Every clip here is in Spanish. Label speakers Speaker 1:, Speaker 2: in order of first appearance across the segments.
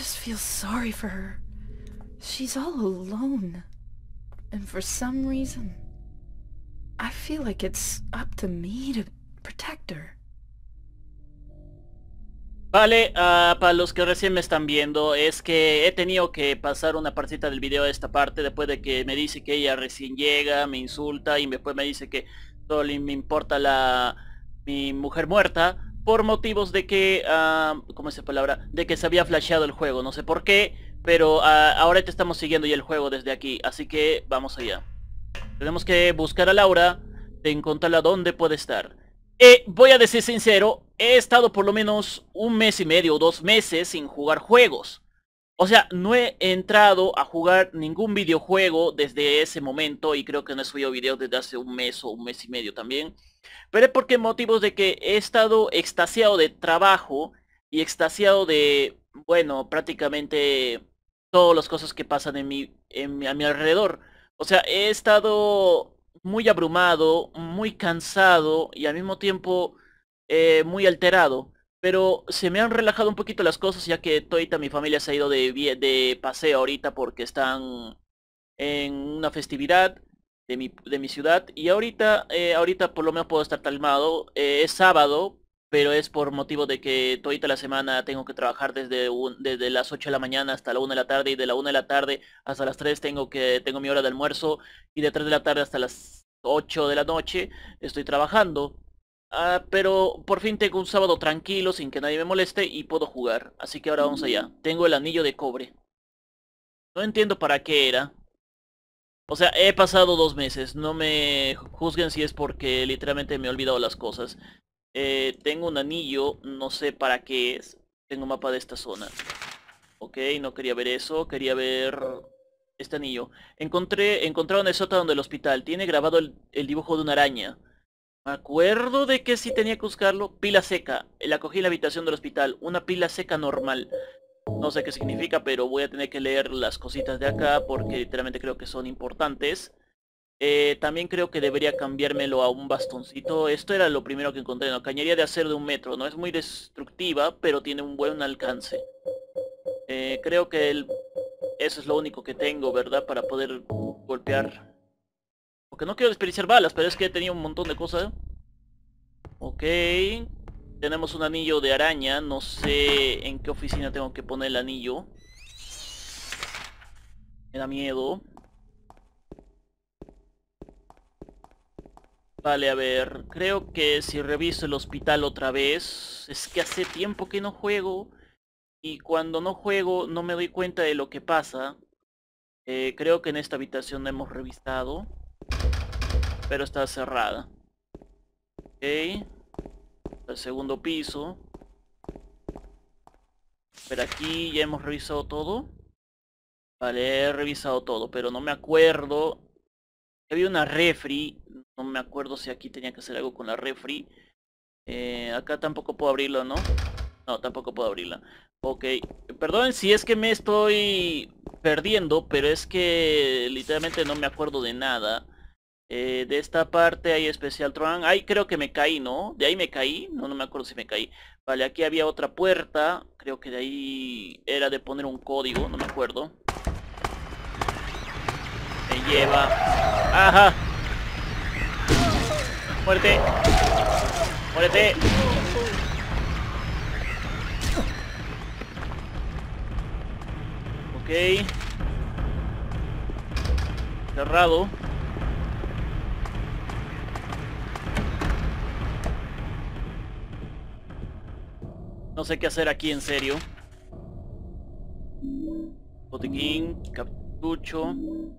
Speaker 1: just feel sorry for her. She's all alone. And for some reason, I feel like it's up to me to protect her.
Speaker 2: Vale, para los que recién me están viendo, es que he tenido que pasar una partita del video a esta parte después de que me dice que ella recién llega, me insulta y después me dice que solo me importa mi mujer muerta por motivos de que, ¿cómo es esa palabra? De que se había flasheado el juego, no sé por qué, pero ahora te estamos siguiendo ya el juego desde aquí, así que vamos allá. Tenemos que buscar a Laura, de encontrarla donde puede estar. Voy a decir sincero, he estado por lo menos un mes y medio o 2 meses sin jugar juegos. O sea, no he entrado a jugar ningún videojuego desde ese momento y creo que no he subido videos desde hace un mes o un mes y medio también. Pero es porque motivos de que he estado extasiado de trabajo y extasiado de, bueno, prácticamente todas las cosas que pasan a mi alrededor. O sea, he estado muy abrumado, muy cansado y al mismo tiempo muy alterado. Pero se me han relajado un poquito las cosas ya que toda mi familia se ha ido de paseo ahorita porque están en una festividad de mi ciudad. Y ahorita por lo menos puedo estar calmado. Es sábado, pero es por motivo de que toda la semana tengo que trabajar desde las 8 de la mañana hasta la 1 de la tarde. Y de la 1 de la tarde hasta las 3 tengo mi hora de almuerzo. Y de 3 de la tarde hasta las 8 de la noche estoy trabajando. Pero por fin tengo un sábado tranquilo sin que nadie me moleste y puedo jugar. Así que ahora vamos allá. Tengo el anillo de cobre. No entiendo para qué era. O sea, he pasado 2 meses. No me juzguen si es porque literalmente me he olvidado las cosas. Tengo un anillo. No sé para qué es. Tengo un mapa de esta zona. Ok, no quería ver eso. Quería ver este anillo. Encontraron el sótano del hospital. Tiene grabado el dibujo de una araña. Me acuerdo de que sí tenía que buscarlo. Pila seca. La cogí en la habitación del hospital. Una pila seca normal. No sé qué significa, pero voy a tener que leer las cositas de acá porque literalmente creo que son importantes. También creo que debería cambiarmelo a un bastoncito. Esto era lo primero que encontré, ¿no? Cañería de acero de 1 metro. No es muy destructiva, pero tiene un buen alcance. Creo que eso es lo único que tengo, ¿verdad? Para poder golpear. Porque no quiero desperdiciar balas, pero es que he tenido un montón de cosas. Ok. Tenemos un anillo de araña. No sé en qué oficina tengo que poner el anillo. Me da miedo. Vale, a ver. Creo que si reviso el hospital otra vez. Es que hace tiempo que no juego. Y cuando no juego no me doy cuenta de lo que pasa. Creo que en esta habitación no hemos revisado. Pero está cerrada. Ok. El segundo piso. Pero aquí ya hemos revisado todo. Vale, he revisado todo, pero no me acuerdo. Había una refri. No me acuerdo si aquí tenía que hacer algo con la refri. Acá tampoco puedo abrirla, ¿no? No, tampoco puedo abrirla. Ok, perdón si es que me estoy perdiendo, pero es que literalmente no me acuerdo de nada. De esta parte hay especial Tron. Ahí creo que me caí, ¿no? De ahí me caí. No, no me acuerdo si me caí. Vale, aquí había otra puerta. Creo que de ahí era de poner un código. No me acuerdo. Me lleva. ¡Ajá! ¡Muerte! ¡Muérete! Ok. Cerrado. No sé qué hacer aquí, en serio. Botiquín, cartucho.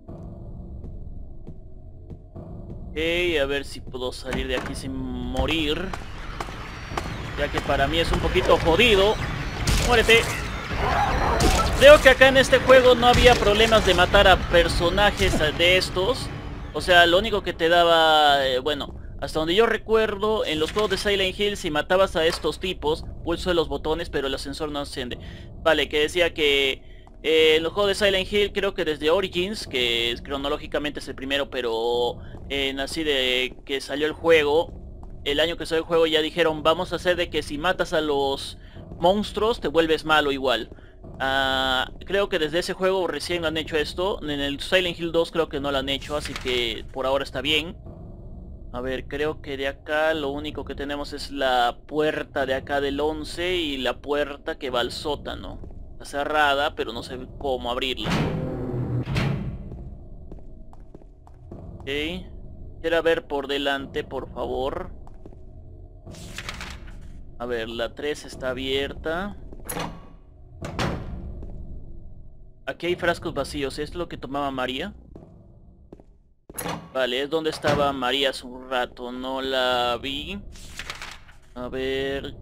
Speaker 2: Ok, a ver si puedo salir de aquí sin morir. Ya que para mí es un poquito jodido. ¡Muérete! Creo que acá en este juego no había problemas de matar a personajes de estos. O sea, lo único que te daba... bueno, hasta donde yo recuerdo, en los juegos de Silent Hill, si matabas a estos tipos, pulso de los botones, pero el ascensor no enciende. Vale, que decía que... en los juegos de Silent Hill, creo que desde Origins, que cronológicamente es el primero, pero así de que salió el juego, el año que salió el juego ya dijeron, vamos a hacer de que si matas a los monstruos te vuelves malo igual. Creo que desde ese juego recién han hecho esto. En el Silent Hill 2 creo que no lo han hecho, así que por ahora está bien. A ver, creo que de acá lo único que tenemos es la puerta de acá del 11 y la puerta que va al sótano. Está cerrada, pero no sé cómo abrirla. Ok. Quiero ver por delante, por favor. A ver, la 3 está abierta. Aquí hay frascos vacíos. ¿Es lo que tomaba María? Vale, es donde estaba María hace un rato. No la vi. A ver.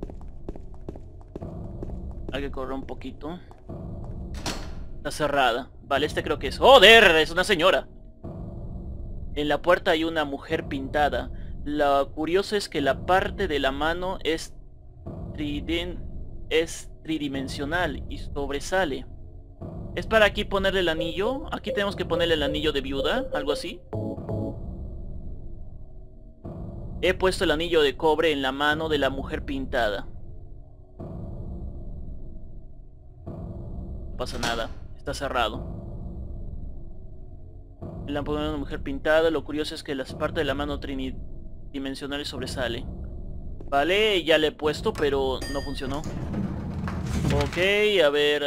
Speaker 2: Hay que correr un poquito. Está cerrada. Vale, este creo que es... ¡Joder! Es una señora. En la puerta hay una mujer pintada. Lo curioso es que la parte de la mano es tridimensional y sobresale. ¿Es para aquí ponerle el anillo? Aquí tenemos que ponerle el anillo de viuda, algo así. He puesto el anillo de cobre en la mano de la mujer pintada. No pasa nada, está cerrado. La pone una mujer pintada. Lo curioso es que las partes de la mano tridimensionales sobresale. Vale, ya le he puesto, pero no funcionó. Ok, a ver...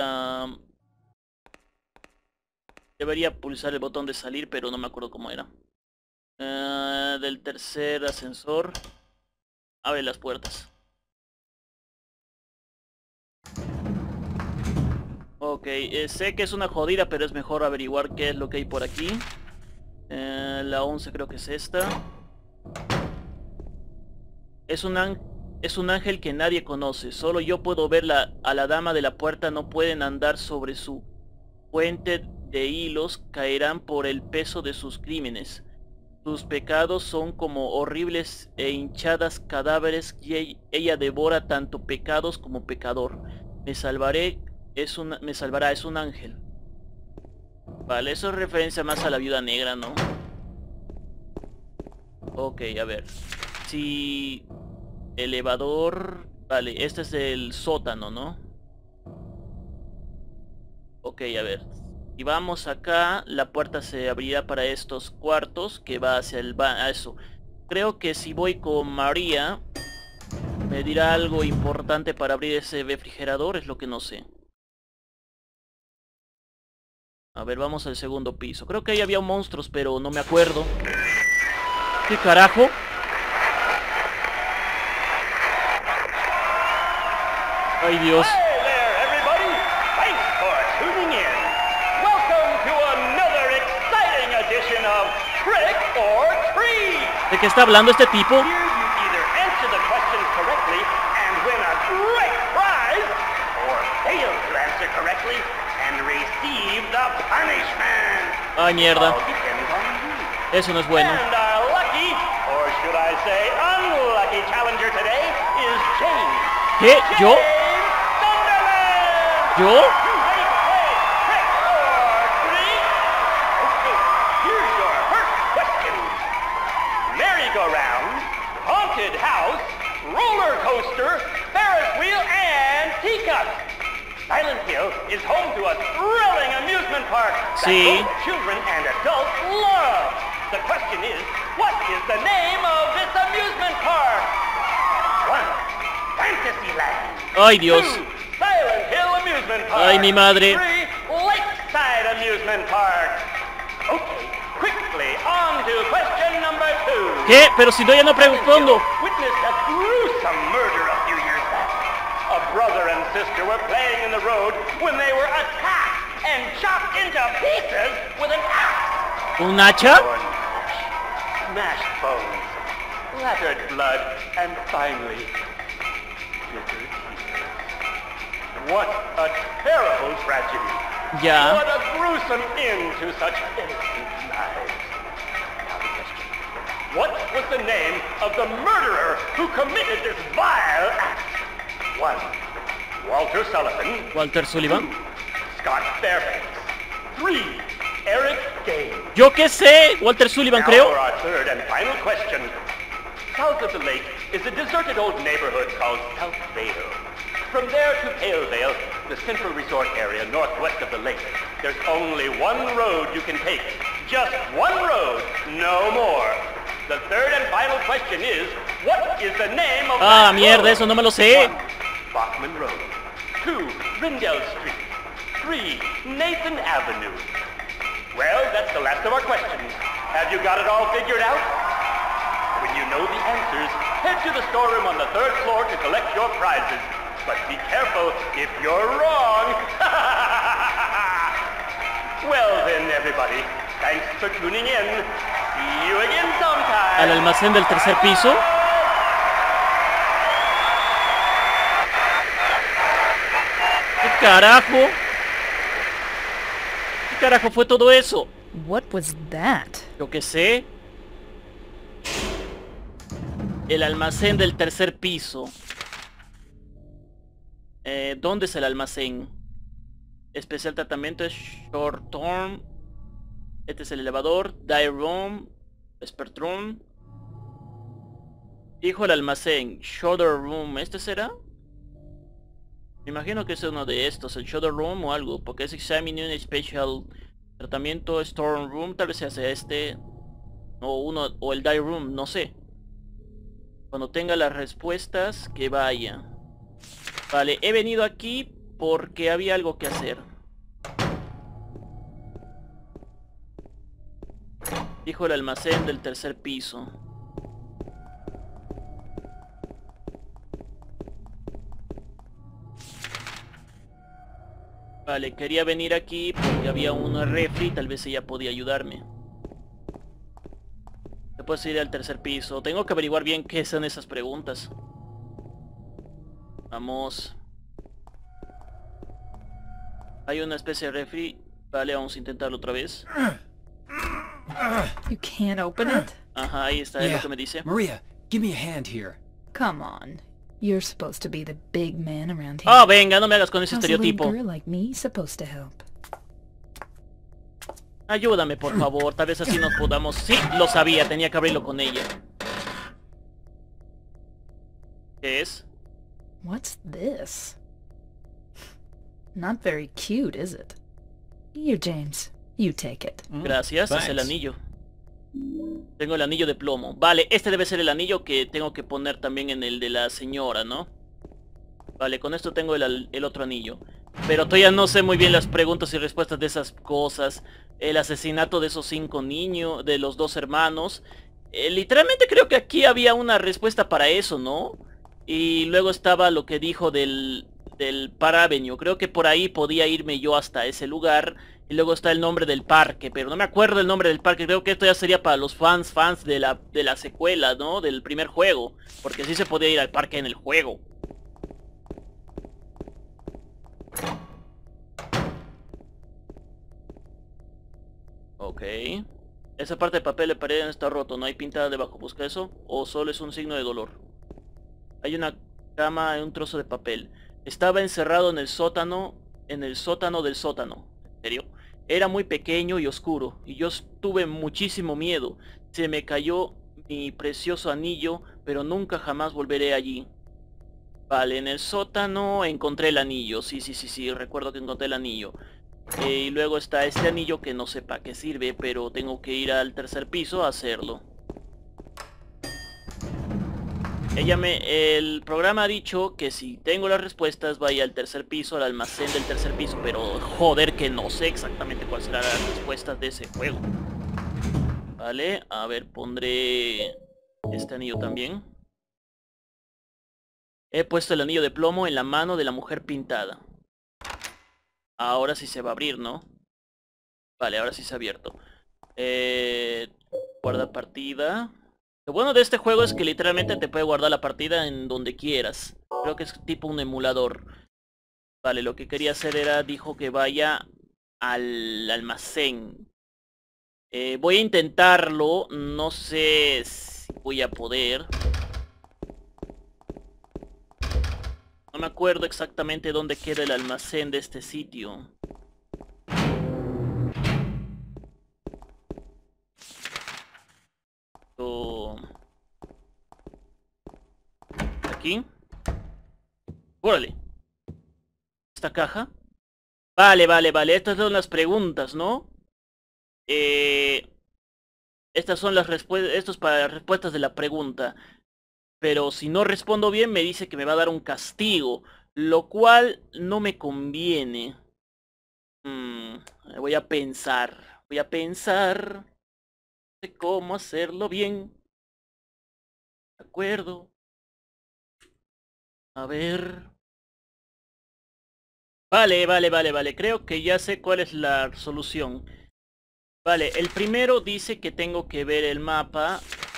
Speaker 2: debería pulsar el botón de salir, pero no me acuerdo cómo era. Del tercer ascensor. Abre las puertas. Ok, sé que es una jodida, pero es mejor averiguar qué es lo que hay por aquí. La 11 creo que es esta. Es un ángel que nadie conoce. Solo yo puedo verla. A la dama de la puerta no pueden andar sobre su puente de hilos. Caerán por el peso de sus crímenes. Sus pecados son como horribles e hinchadas cadáveres y ella devora tanto pecados como pecador. Me salvará, es un ángel. Vale, eso es referencia más a la viuda negra, ¿no? Ok, a ver. Si... elevador... Vale, este es el sótano, ¿no? Ok, a ver. Si vamos acá, la puerta se abrirá para estos cuartos que va hacia el a eso. Creo que si voy con María, me dirá algo importante para abrir ese refrigerador, es lo que no sé. A ver, vamos al segundo piso. Creo que ahí había monstruos, pero no me acuerdo. ¿Qué carajo? Ay, Dios.
Speaker 3: Hey there, everybody! Thanks for tuning in. Welcome to another exciting edition of Trick or Treat.
Speaker 2: ¿De qué está hablando este tipo?
Speaker 3: Here you either answer the questions correctly and win a great prize, or fail to answer correctly and receive the punishment.
Speaker 2: Ay, mierda.
Speaker 3: All depends on you.
Speaker 2: Eso no es bueno.
Speaker 3: And our lucky, or should I say unlucky challenger today is James.
Speaker 2: ¿Qué? ¿Yo?
Speaker 3: Thunderland!
Speaker 2: ¿Yo?
Speaker 3: You ready to play Trick or Treat? Okay, here's your first question. Merry-go-round, haunted house, roller coaster, Ferris wheel, and teacup. Silent Hill is home to a thrilling amusement park that
Speaker 2: Sí.
Speaker 3: both children and adults love. The question is, what is the name of this amusement park? 1. Fantasyland.
Speaker 2: Ay, Dios.
Speaker 3: 2. Silent Hill Amusement Park.
Speaker 2: Ay, mi madre.
Speaker 3: 3. Lakeside Amusement Park. Okay, quickly on to question number 2.
Speaker 2: ¿Qué? Pero si no, ya no respondo.
Speaker 3: Witnessed a gruesome murder a few years back. A brother and sister were playing in the road when they were attacked and chopped into pieces with an axe.
Speaker 2: ¿Un hacha?
Speaker 3: Smashed bones, splattered blood, and finally, bitter tears. What a terrible tragedy.
Speaker 2: Ya.
Speaker 3: What a gruesome end to such innocent lives. Now the question. What was the name of the murderer who committed this vile act? 1. Walter Sullivan.
Speaker 2: Walter Sullivan.
Speaker 3: 2. Scott Fairbanks. 3. Eric Gaines.
Speaker 2: Yo qué sé. Walter Sullivan,
Speaker 3: Now
Speaker 2: creo.
Speaker 3: for our third and final question. South of the lake is a deserted old neighborhood called South Vale. From there to Palevale, the central resort area northwest of the lake, there's only one road you can take. Just one road, no more. The third and final question is, what is the name of that
Speaker 2: mierda,
Speaker 3: road?
Speaker 2: eso no me lo sé.
Speaker 3: 1. Bachman Road. 2. Rindell Street. 3. Nathan Avenue. Well, that's the last of our questions. Have you got it all figured out? When you know the answers, head to the storeroom on the 3rd floor to collect your prizes. But be careful if you're wrong. Well then, everybody, thanks for tuning in. See you again sometime.
Speaker 2: Al almacén del tercer piso. ¿Qué carajo? ¿Qué carajo fue todo eso?
Speaker 1: What was that?
Speaker 2: Yo qué sé. El almacén del tercer piso. ¿Dónde es el almacén? Especial tratamiento es Short Term. Este es el elevador. Die Room. Expert Room. Dijo el almacén. Shoulder Room. ¿Este será? Me imagino que es uno de estos. El Shoulder Room o algo. Porque es Examining Special Tratamiento Storm Room. Tal vez sea este. O el Die Room. No sé. Cuando tenga las respuestas, que vaya. Vale, he venido aquí porque había algo que hacer. Dijo el almacén del tercer piso. Vale, quería venir aquí porque había una refri, tal vez ella podía ayudarme. Después ir al tercer piso. Tengo que averiguar bien qué son esas preguntas. Vamos. Hay una especie de refri. Vale, vamos a intentarlo otra vez.
Speaker 1: You can't open it?
Speaker 2: Ajá, ahí está, es lo que me dice.
Speaker 4: Maria, give me a hand here.
Speaker 1: Come on. You're supposed to be the big man around here.
Speaker 2: Oh, venga, no me hagas con ese
Speaker 1: How's a little
Speaker 2: estereotipo.
Speaker 1: girl like me supposed to help?
Speaker 2: Ayúdame, por favor. Tal vez así nos podamos... Sí, lo sabía. Tenía que abrirlo con ella. ¿Qué es?
Speaker 1: What's this? Not very cute, is it? Here, James. You take it.
Speaker 2: Gracias, es el
Speaker 4: thanks.
Speaker 2: anillo. Tengo el anillo de plomo. Vale, este debe ser el anillo que tengo que poner también en el de la señora, ¿no? Vale, con esto tengo el otro anillo. Pero todavía no sé muy bien las preguntas y respuestas de esas cosas. El asesinato de esos 5 niños, de los 2 hermanos. Literalmente creo que aquí había una respuesta para eso, ¿no? Y luego estaba lo que dijo del Park Avenue. Creo que por ahí podía irme yo hasta ese lugar. Y luego está el nombre del parque, pero no me acuerdo el nombre del parque. Creo que esto ya sería para los fans de la secuela, ¿no? Del primer juego. Porque sí se podía ir al parque en el juego. Ok. Esa parte de papel de pared está roto. No hay pintada debajo. ¿Busca eso? ¿O solo es un signo de dolor? Hay una cama y un trozo de papel. Estaba encerrado en el sótano. En el sótano del sótano. ¿En serio? Era muy pequeño y oscuro. Y yo tuve muchísimo miedo. Se me cayó mi precioso anillo. Pero nunca jamás volveré allí. Vale, en el sótano encontré el anillo. Sí. Recuerdo que encontré el anillo. Y luego está este anillo que no sé para qué sirve. Pero tengo que ir al tercer piso a hacerlo. El programa ha dicho que si tengo las respuestas vaya al tercer piso, al almacén del tercer piso, pero joder que no sé exactamente cuáles serán las respuestas de ese juego. Vale, a ver, pondré este anillo también. He puesto el anillo de plomo en la mano de la mujer pintada. Ahora sí se va a abrir, ¿no? Vale, ahora sí se ha abierto. Guarda partida. Lo bueno de este juego es que literalmente te puede guardar la partida en donde quieras. Creo que es tipo un emulador. Vale, lo que quería hacer era, dijo que vaya al almacén. Voy a intentarlo. No sé si voy a poder. No me acuerdo exactamente dónde queda el almacén de este sitio. Aquí. Órale. esta caja. Vale, vale, vale. Estas son las preguntas, ¿no? Estas son las respuestas. Esto es para las respuestas de la pregunta. Pero si no respondo bien me dice que me va a dar un castigo. Lo cual no me conviene. Voy a pensar. Voy a pensar de cómo hacerlo bien. De acuerdo. A ver. Vale, vale, vale, vale. Creo que ya sé cuál es la solución. Vale, el primero dice que tengo que ver el mapa.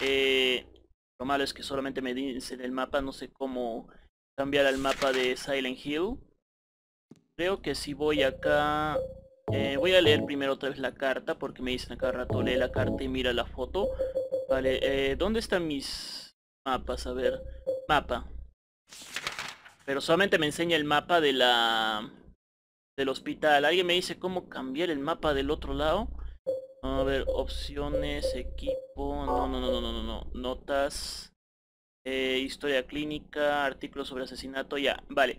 Speaker 2: Lo malo es que solamente me dice el mapa. No sé cómo cambiar al mapa de Silent Hill. Creo que si voy acá... voy a leer primero otra vez la carta, porque me dicen a cada rato lee la carta y mira la foto. Vale, ¿dónde están mis mapas? A ver, mapa. Pero solamente me enseña el mapa de del hospital. ¿Alguien me dice cómo cambiar el mapa del otro lado? A ver, opciones, equipo... No. Notas... historia clínica, artículos sobre asesinato, ya, vale.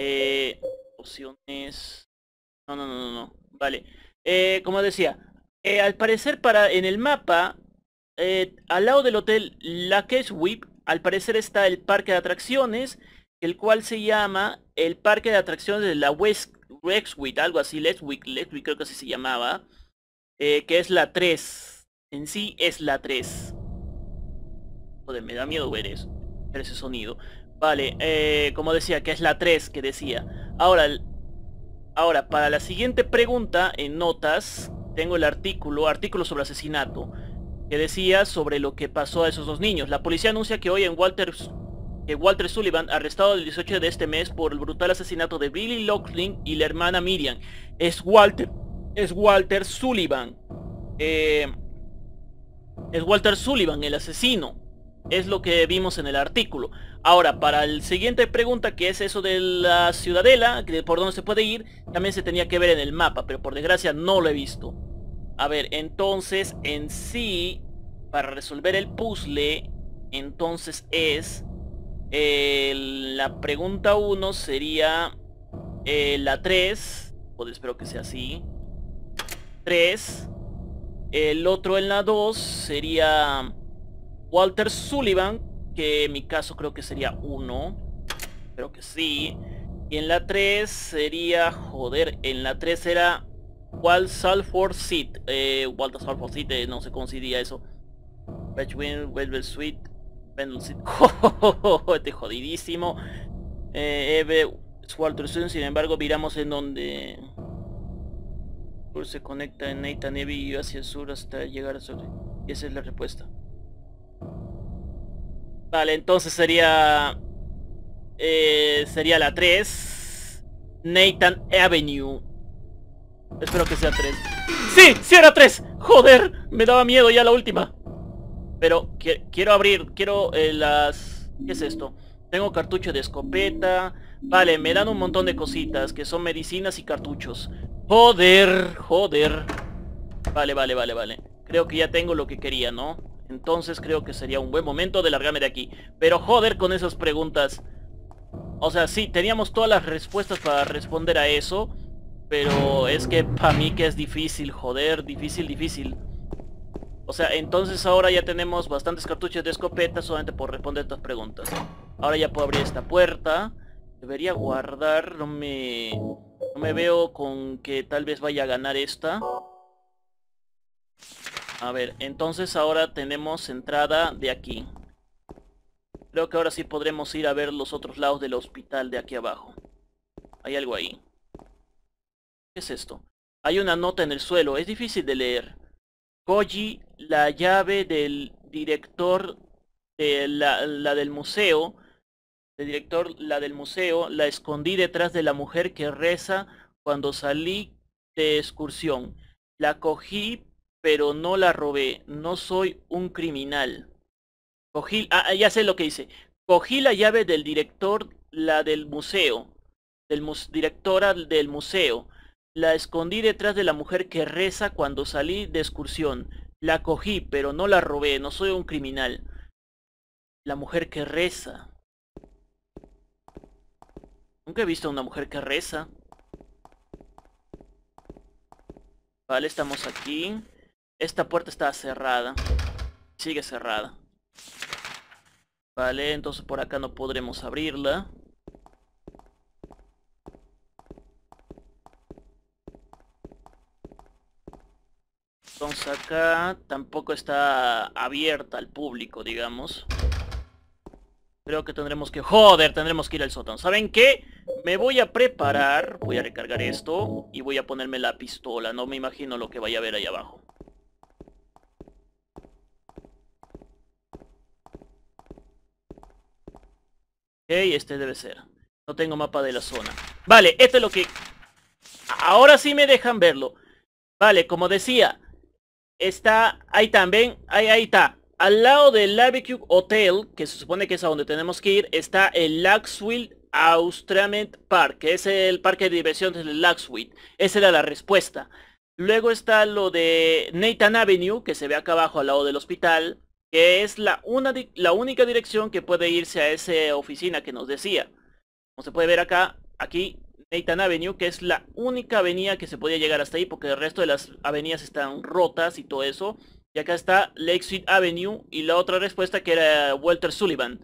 Speaker 2: Opciones... No. Vale. Como decía, al parecer en el mapa, al lado del hotel La Keswick, al parecer está el parque de atracciones, el cual se llama el parque de atracciones de la Westwick, algo así, Leswick creo que así se llamaba, que es la 3. En sí es la 3. Joder, me da miedo ver eso, ver ese sonido. Vale, como decía, que es la 3 que decía. Ahora, para la siguiente pregunta, en notas, tengo el artículo sobre asesinato, que decía sobre lo que pasó a esos dos niños. La policía anuncia que hoy en Walter Sullivan, arrestado el 18 de este mes por el brutal asesinato de Billy Loughlin y la hermana Miriam. Es Walter Sullivan. Es Walter Sullivan, el asesino. Es lo que vimos en el artículo. Ahora, para la siguiente pregunta, que es eso de la ciudadela, por dónde se puede ir, también se tenía que ver en el mapa, pero por desgracia no lo he visto. A ver, entonces, en sí, para resolver el puzzle, entonces es... la pregunta 1 sería la 3. Pues espero que sea así. 3. El otro en la 2 sería Walter Sullivan, que en mi caso creo que sería 1. Creo que sí. Y en la 3 sería... Joder, en la 3 era Walter Salford Seat. Walter Salford Seat, no sé cómo se diría eso. Batchwin, Velvet Sweet. Este jodidísimo. Eve Walter Sullivan, sin embargo, viramos en donde se conecta en Nathan Eve y hacia el sur hasta llegar a sur. Y esa es la respuesta. Vale, entonces sería la 3, Nathan Avenue. Espero que sea 3. ¡Sí! ¡Sí era 3! ¡Joder! Me daba miedo ya la última. Pero quiero abrir, las... ¿Qué es esto? Tengo cartucho de escopeta. Vale, me dan un montón de cositas, que son medicinas y cartuchos. ¡Joder! ¡Joder! Vale. Creo que ya tengo lo que quería, ¿no? Entonces creo que sería un buen momento de largarme de aquí. Pero joder con esas preguntas. O sea, sí, teníamos todas las respuestas para responder a eso. Pero es que para mí que es difícil, joder, difícil. O sea, entonces ahora ya tenemos bastantes cartuchos de escopeta solamente por responder estas preguntas. Ahora ya puedo abrir esta puerta. Debería guardar, no me veo con que tal vez vaya a ganar esta. A ver, entonces ahora tenemos entrada de aquí. Creo que ahora sí podremos ir a ver los otros lados del hospital de aquí abajo. Hay algo ahí. ¿Qué es esto? Hay una nota en el suelo, es difícil de leer. Koji, la llave del director de la del museo. El director, la del museo, la escondí detrás de la mujer que reza cuando salí de excursión. La cogí, pero no la robé. No soy un criminal. Cogí... ya sé lo que dice. Cogí la llave del director, la del museo. Directora del museo. La escondí detrás de la mujer que reza cuando salí de excursión. La cogí, pero no la robé. No soy un criminal. La mujer que reza. Nunca he visto a una mujer que reza. Vale, estamos aquí. Esta puerta está cerrada. Sigue cerrada. Vale, entonces por acá no podremos abrirla. Entonces acá tampoco está abierta al público, digamos. Creo que tendremos que... ¡Joder! Tendremos que ir al sótano. ¿Saben qué? Me voy a preparar. Voy a recargar esto. Y voy a ponerme la pistola. No me imagino lo que vaya a haber ahí abajo. Ok, este debe ser. No tengo mapa de la zona. Vale, esto es lo que... Ahora sí me dejan verlo. Vale, como decía... Está ahí también, ahí está. Al lado del Barbecue Hotel, que se supone que es a donde tenemos que ir, está el Laxville Amusement Park, que es el parque de diversiones del Laxville. Esa era la respuesta. Luego está lo de Nathan Avenue, que se ve acá abajo al lado del hospital, que es la única dirección que puede irse a esa oficina que nos decía. Como se puede ver acá, aquí Nathan Avenue, que es la única avenida que se podía llegar hasta ahí, porque el resto de las avenidas están rotas y todo eso. Y acá está Lakeside Avenue y la otra respuesta que era Walter Sullivan.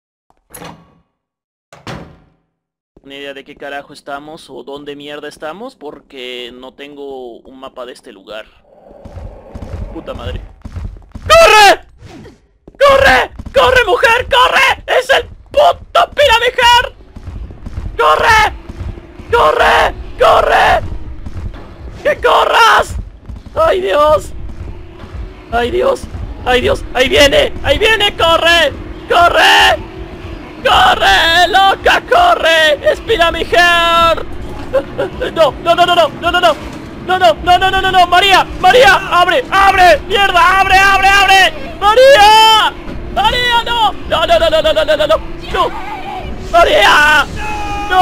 Speaker 2: Una idea de qué carajo estamos o dónde mierda estamos, porque no tengo un mapa de este lugar. Puta madre. ¡Corre! ¡Corre! ¡Corre, mujer! ¡Corre! ¡Es el puto Pyramid! ¡Corre! ¡Corre! ¡Corre! ¡Que corras! ¡Ay, Dios! ¡Ay, Dios! ¡Ay, Dios! ¡Ahí viene! ¡Ahí viene! ¡Corre! ¡Corre! ¡Corre! ¡Loca! ¡Corre! ¡Espina mi hair! ¡No! ¡No, no, no, no! ¡No, no, no! ¡No, no, no, no, no, no, no! ¡María! ¡María! ¡Abre! ¡Abre! ¡Mierda! ¡Abre, abre, abre! ¡María! ¡María, no! ¡No, no, no, no, no, no, no, no! ¡No! ¡María! ¡No!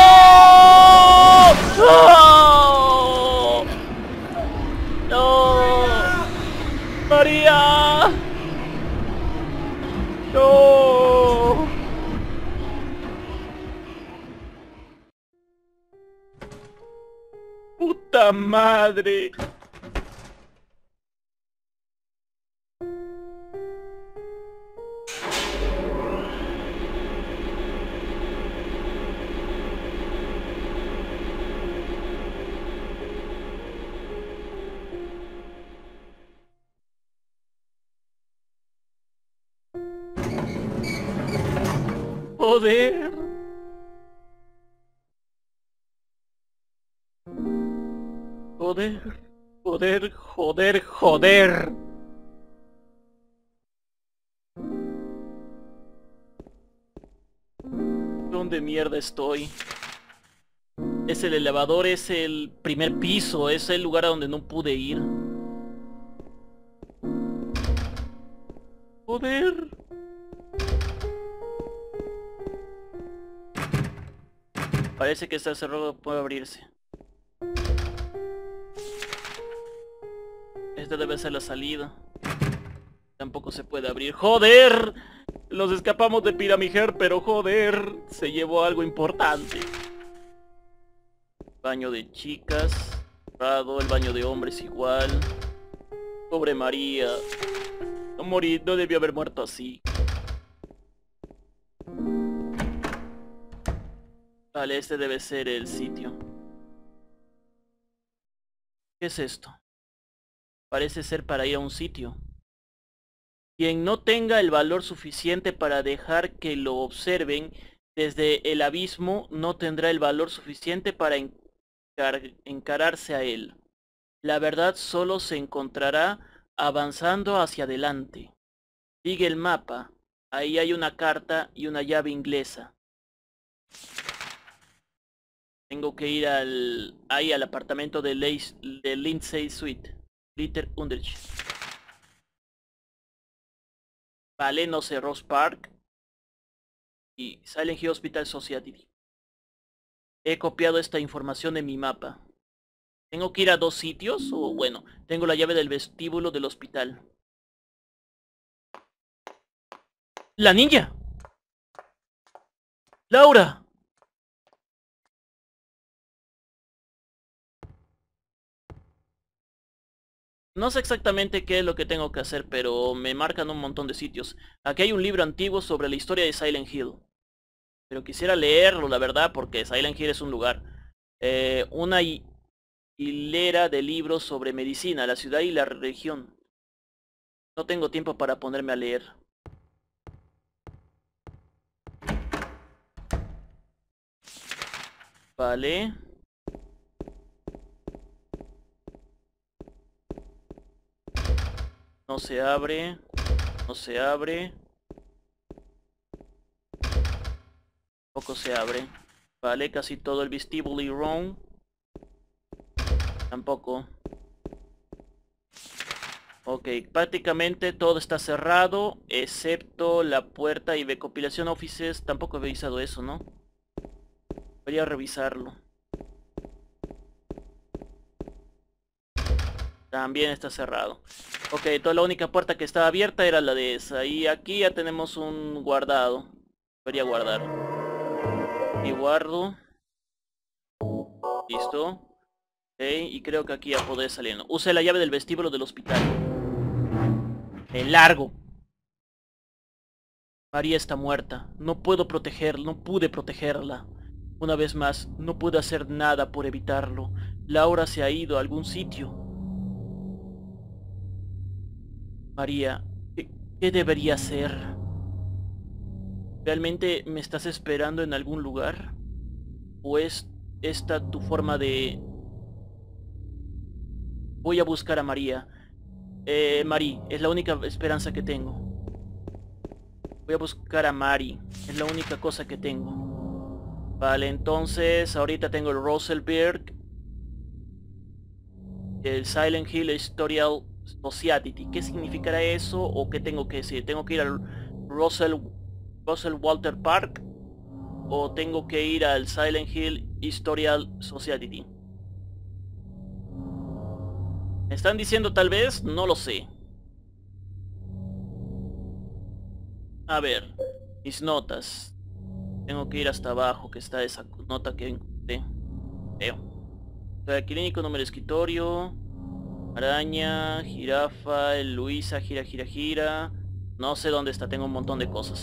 Speaker 2: ¡No! ¡No! ¡María! ¡No! ¡Puta madre! Joder. Joder. Joder, joder, joder. ¿Dónde mierda estoy? Es el elevador, es el primer piso, es el lugar a donde no pude ir. Joder. Parece que está cerrado, puede abrirse. Esta debe ser la salida. Tampoco se puede abrir. ¡Joder! Nos escapamos de Piramijer, pero joder, se llevó algo importante. Baño de chicas. Cerrado, el baño de hombres igual. Pobre María. No morí, no debió haber muerto así. Vale, este debe ser el sitio. ¿Qué es esto? Parece ser para ir a un sitio. Quien no tenga el valor suficiente para dejar que lo observen desde el abismo no tendrá el valor suficiente para encararse a él. La verdad solo se encontrará avanzando hacia adelante. Sigue el mapa. Ahí hay una carta y una llave inglesa. Tengo que ir al apartamento de Lindsay Suite. Litter Underage. Vale, no sé, Ross Park. Y Silent Hill Hospital Society. He copiado esta información de mi mapa. ¿Tengo que ir a dos sitios? O bueno, tengo la llave del vestíbulo del hospital. ¡La niña! ¡Laura! No sé exactamente qué es lo que tengo que hacer, pero me marcan un montón de sitios. Aquí hay un libro antiguo sobre la historia de Silent Hill. Pero quisiera leerlo, la verdad, porque Silent Hill es un lugar. Una hilera de libros sobre medicina, la ciudad y la religión. No tengo tiempo para ponerme a leer. Vale. No se abre. No se abre. Poco se abre. Vale, casi todo el vestibule y room. Tampoco. Ok, prácticamente todo está cerrado, excepto la puerta y de compilación offices. Tampoco he revisado eso, ¿no? Voy a revisarlo. También está cerrado. Ok, entonces la única puerta que estaba abierta era la de esa. Y aquí ya tenemos un guardado. Debería guardar. Y guardo. Listo. Ok, y creo que aquí ya podré salir. Use la llave del vestíbulo del hospital. Me largo. María está muerta. No puedo protegerla. No pude protegerla. Una vez más, no pude hacer nada por evitarlo. Laura se ha ido a algún sitio. María, ¿qué debería hacer? ¿Realmente me estás esperando en algún lugar? ¿O es esta tu forma de...? Voy a buscar a María. Mari, es la única esperanza que tengo. Voy a buscar a Mari. Es la única cosa que tengo. Vale, entonces ahorita tengo el Roselberg, el Silent Hill Historical Society. ¿Qué significará eso o qué tengo que decir? ¿Tengo que ir al Russell Walter Park o tengo que ir al Silent Hill Historical Society? ¿Me están diciendo tal vez? No lo sé. A ver, mis notas. Tengo que ir hasta abajo, que está esa nota que encontré. Veo. Clínico, número de escritorio. Araña, jirafa, Luisa, gira, gira, gira. No sé dónde está, tengo un montón de cosas.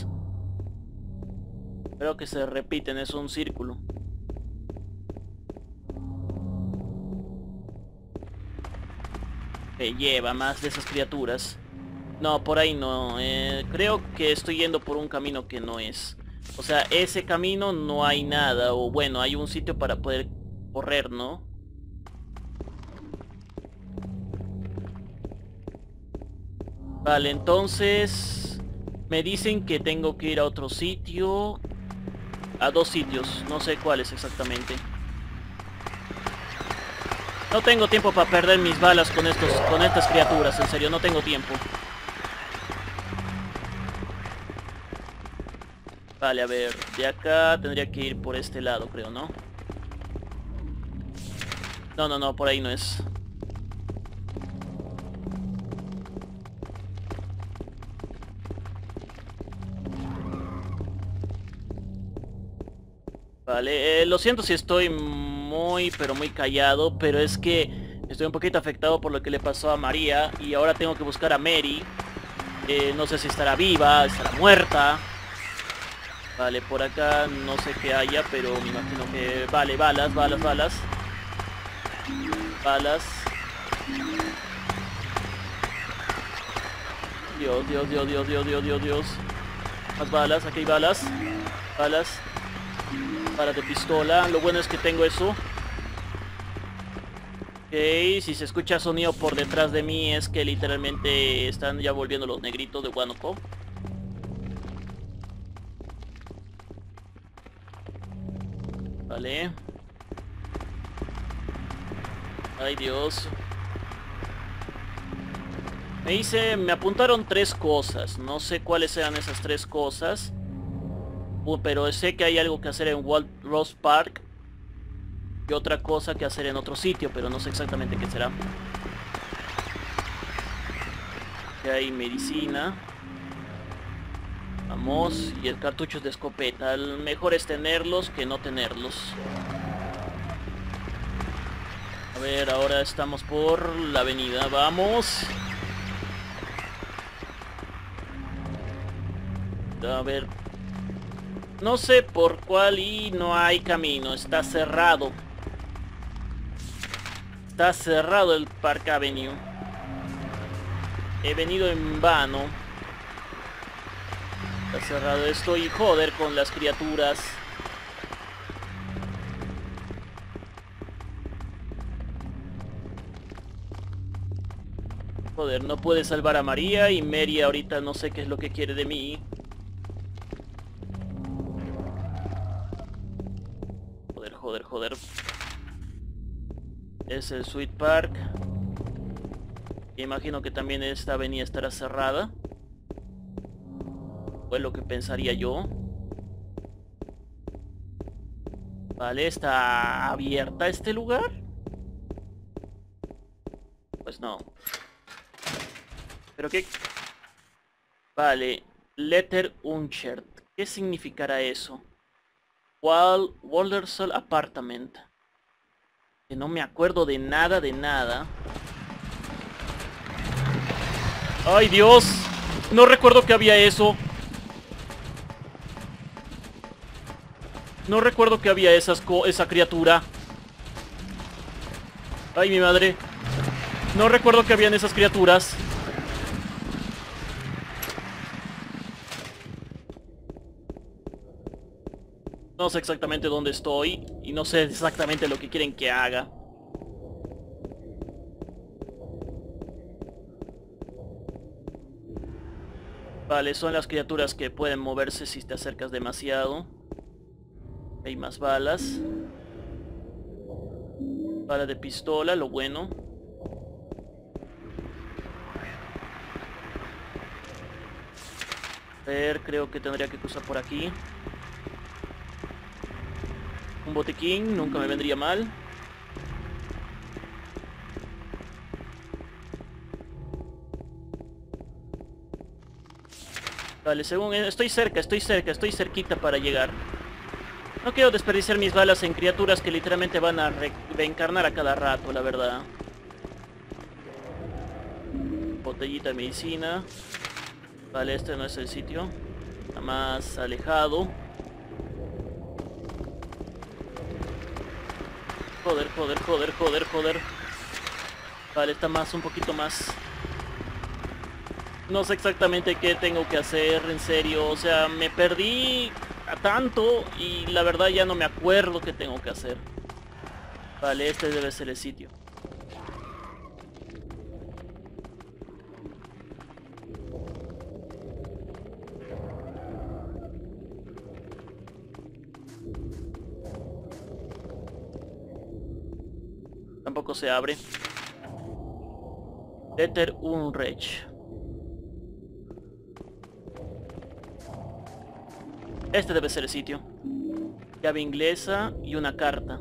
Speaker 2: Creo que se repiten, es un círculo. Que lleva más de esas criaturas. No, por ahí no. Creo que estoy yendo por un camino que no es. O sea, ese camino no hay nada. O bueno, hay un sitio para poder correr, ¿no? Vale, entonces... me dicen que tengo que ir a otro sitio. A dos sitios. No sé cuáles exactamente. No tengo tiempo para perder mis balas con estas criaturas. En serio, no tengo tiempo. Vale, a ver, de acá tendría que ir por este lado, creo, ¿no? No, por ahí no es. Vale, lo siento si estoy muy, pero muy callado, pero es que estoy un poquito afectado por lo que le pasó a María y ahora tengo que buscar a Mary. No sé si estará viva, estará muerta. Vale, por acá no sé qué haya, pero me imagino que... Vale, balas. Balas. Dios. Más balas, aquí hay balas. Balas de pistola. Lo bueno es que tengo eso. Ok, si se escucha sonido por detrás de mí es que literalmente están ya volviendo los negritos de Huánuco. Vale. Ay, Dios. Me apuntaron 3 cosas. No sé cuáles eran esas 3 cosas. Pero sé que hay algo que hacer en Rose Park. Y otra cosa que hacer en otro sitio, pero no sé exactamente qué será. Aquí hay medicina. Vamos, y el cartucho de escopeta. El mejor es tenerlos que no tenerlos. A ver, ahora estamos por la avenida. Vamos. A ver. No sé por cuál y no hay camino. Está cerrado. Está cerrado el Park Avenue. He venido en vano. Está cerrado esto y joder con las criaturas. Joder, no puede salvar a María y Mary ahorita no sé qué es lo que quiere de mí. Joder. Es el Sweet Park. Imagino que también esta avenida estará cerrada. Fue lo que pensaría yo. Vale, ¿está abierta este lugar? Pues no. ¿Pero qué? Vale, Letter Unchert. ¿Qué significará eso? Waldersall Apartment. Que no me acuerdo de nada, ¡Ay, Dios! No recuerdo que había eso. No recuerdo que había esa criatura. ¡Ay, mi madre! No recuerdo que habían esas criaturas. No sé exactamente dónde estoy y no sé exactamente lo que quieren que haga. Vale, son las criaturas que pueden moverse si te acercas demasiado. Hay más balas. Bala de pistola, lo bueno. A ver, creo que tendría que cruzar por aquí. Un botiquín, nunca me vendría mal. Vale, según estoy cerquita para llegar. No quiero desperdiciar mis balas en criaturas que literalmente van a reencarnar a cada rato, la verdad. Botellita de medicina. Vale, este no es el sitio. Está más alejado. Joder. Vale, está un poquito más. No sé exactamente qué tengo que hacer, en serio. O sea, me perdí a tanto y la verdad ya no me acuerdo qué tengo que hacer. Vale, este debe ser el sitio. Tampoco se abre. Letter Unrecht. Este debe ser el sitio. Llave inglesa y una carta.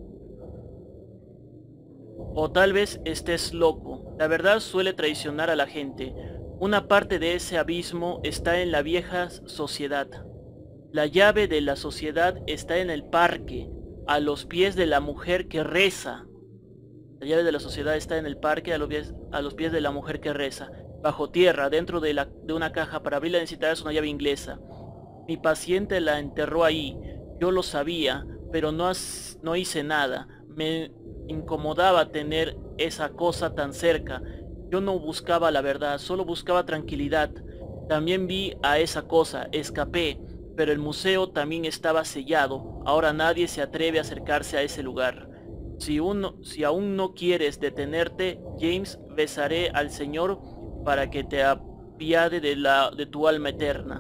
Speaker 2: O tal vez estés loco. La verdad suele traicionar a la gente. Una parte de ese abismo está en la vieja sociedad. La llave de la sociedad está en el parque, a los pies de la mujer que reza. La llave de la sociedad está en el parque, a los pies de la mujer que reza. Bajo tierra, dentro de una caja. Para abrirla necesitarás una llave inglesa. Mi paciente la enterró ahí. Yo lo sabía, pero no hice nada. Me incomodaba tener esa cosa tan cerca. Yo no buscaba la verdad, solo buscaba tranquilidad. También vi a esa cosa, escapé, pero el museo también estaba sellado. Ahora nadie se atreve a acercarse a ese lugar. Si aún no quieres detenerte, James, besaré al Señor para que te apiade de tu alma eterna.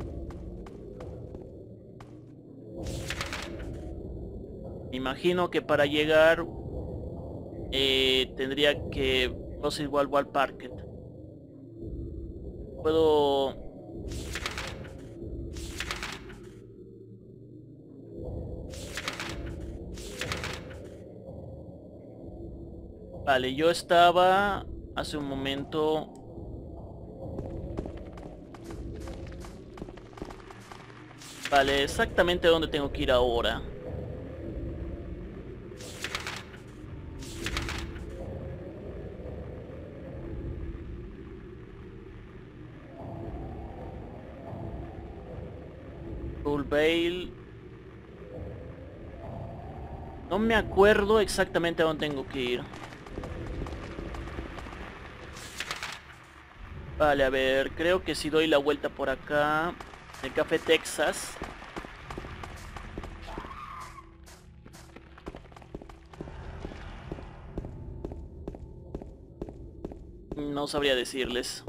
Speaker 2: Imagino que para llegar tendría que Roswell Wall Park. Puedo... Vale, yo estaba hace un momento... Vale, exactamente dónde tengo que ir ahora. Rule Bale. No me acuerdo exactamente a dónde tengo que ir. Vale, a ver, creo que si doy la vuelta por acá. El Café Texas. No sabría decirles.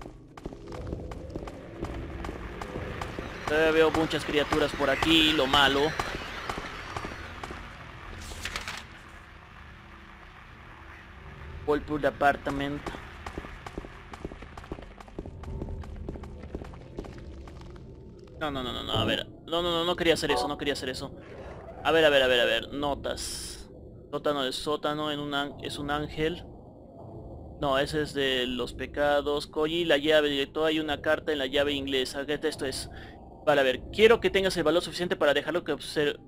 Speaker 2: Veo muchas criaturas por aquí, lo malo. Whirlpool Apartment. No, a ver. No quería hacer eso, no quería hacer eso. A ver, notas. Sótano de sótano, es un ángel. No, ese es de los pecados. Koji, la llave, director, hay una carta en la llave inglesa. ¿Qué texto es? Vale, a ver, quiero que tengas el valor suficiente para dejarlo que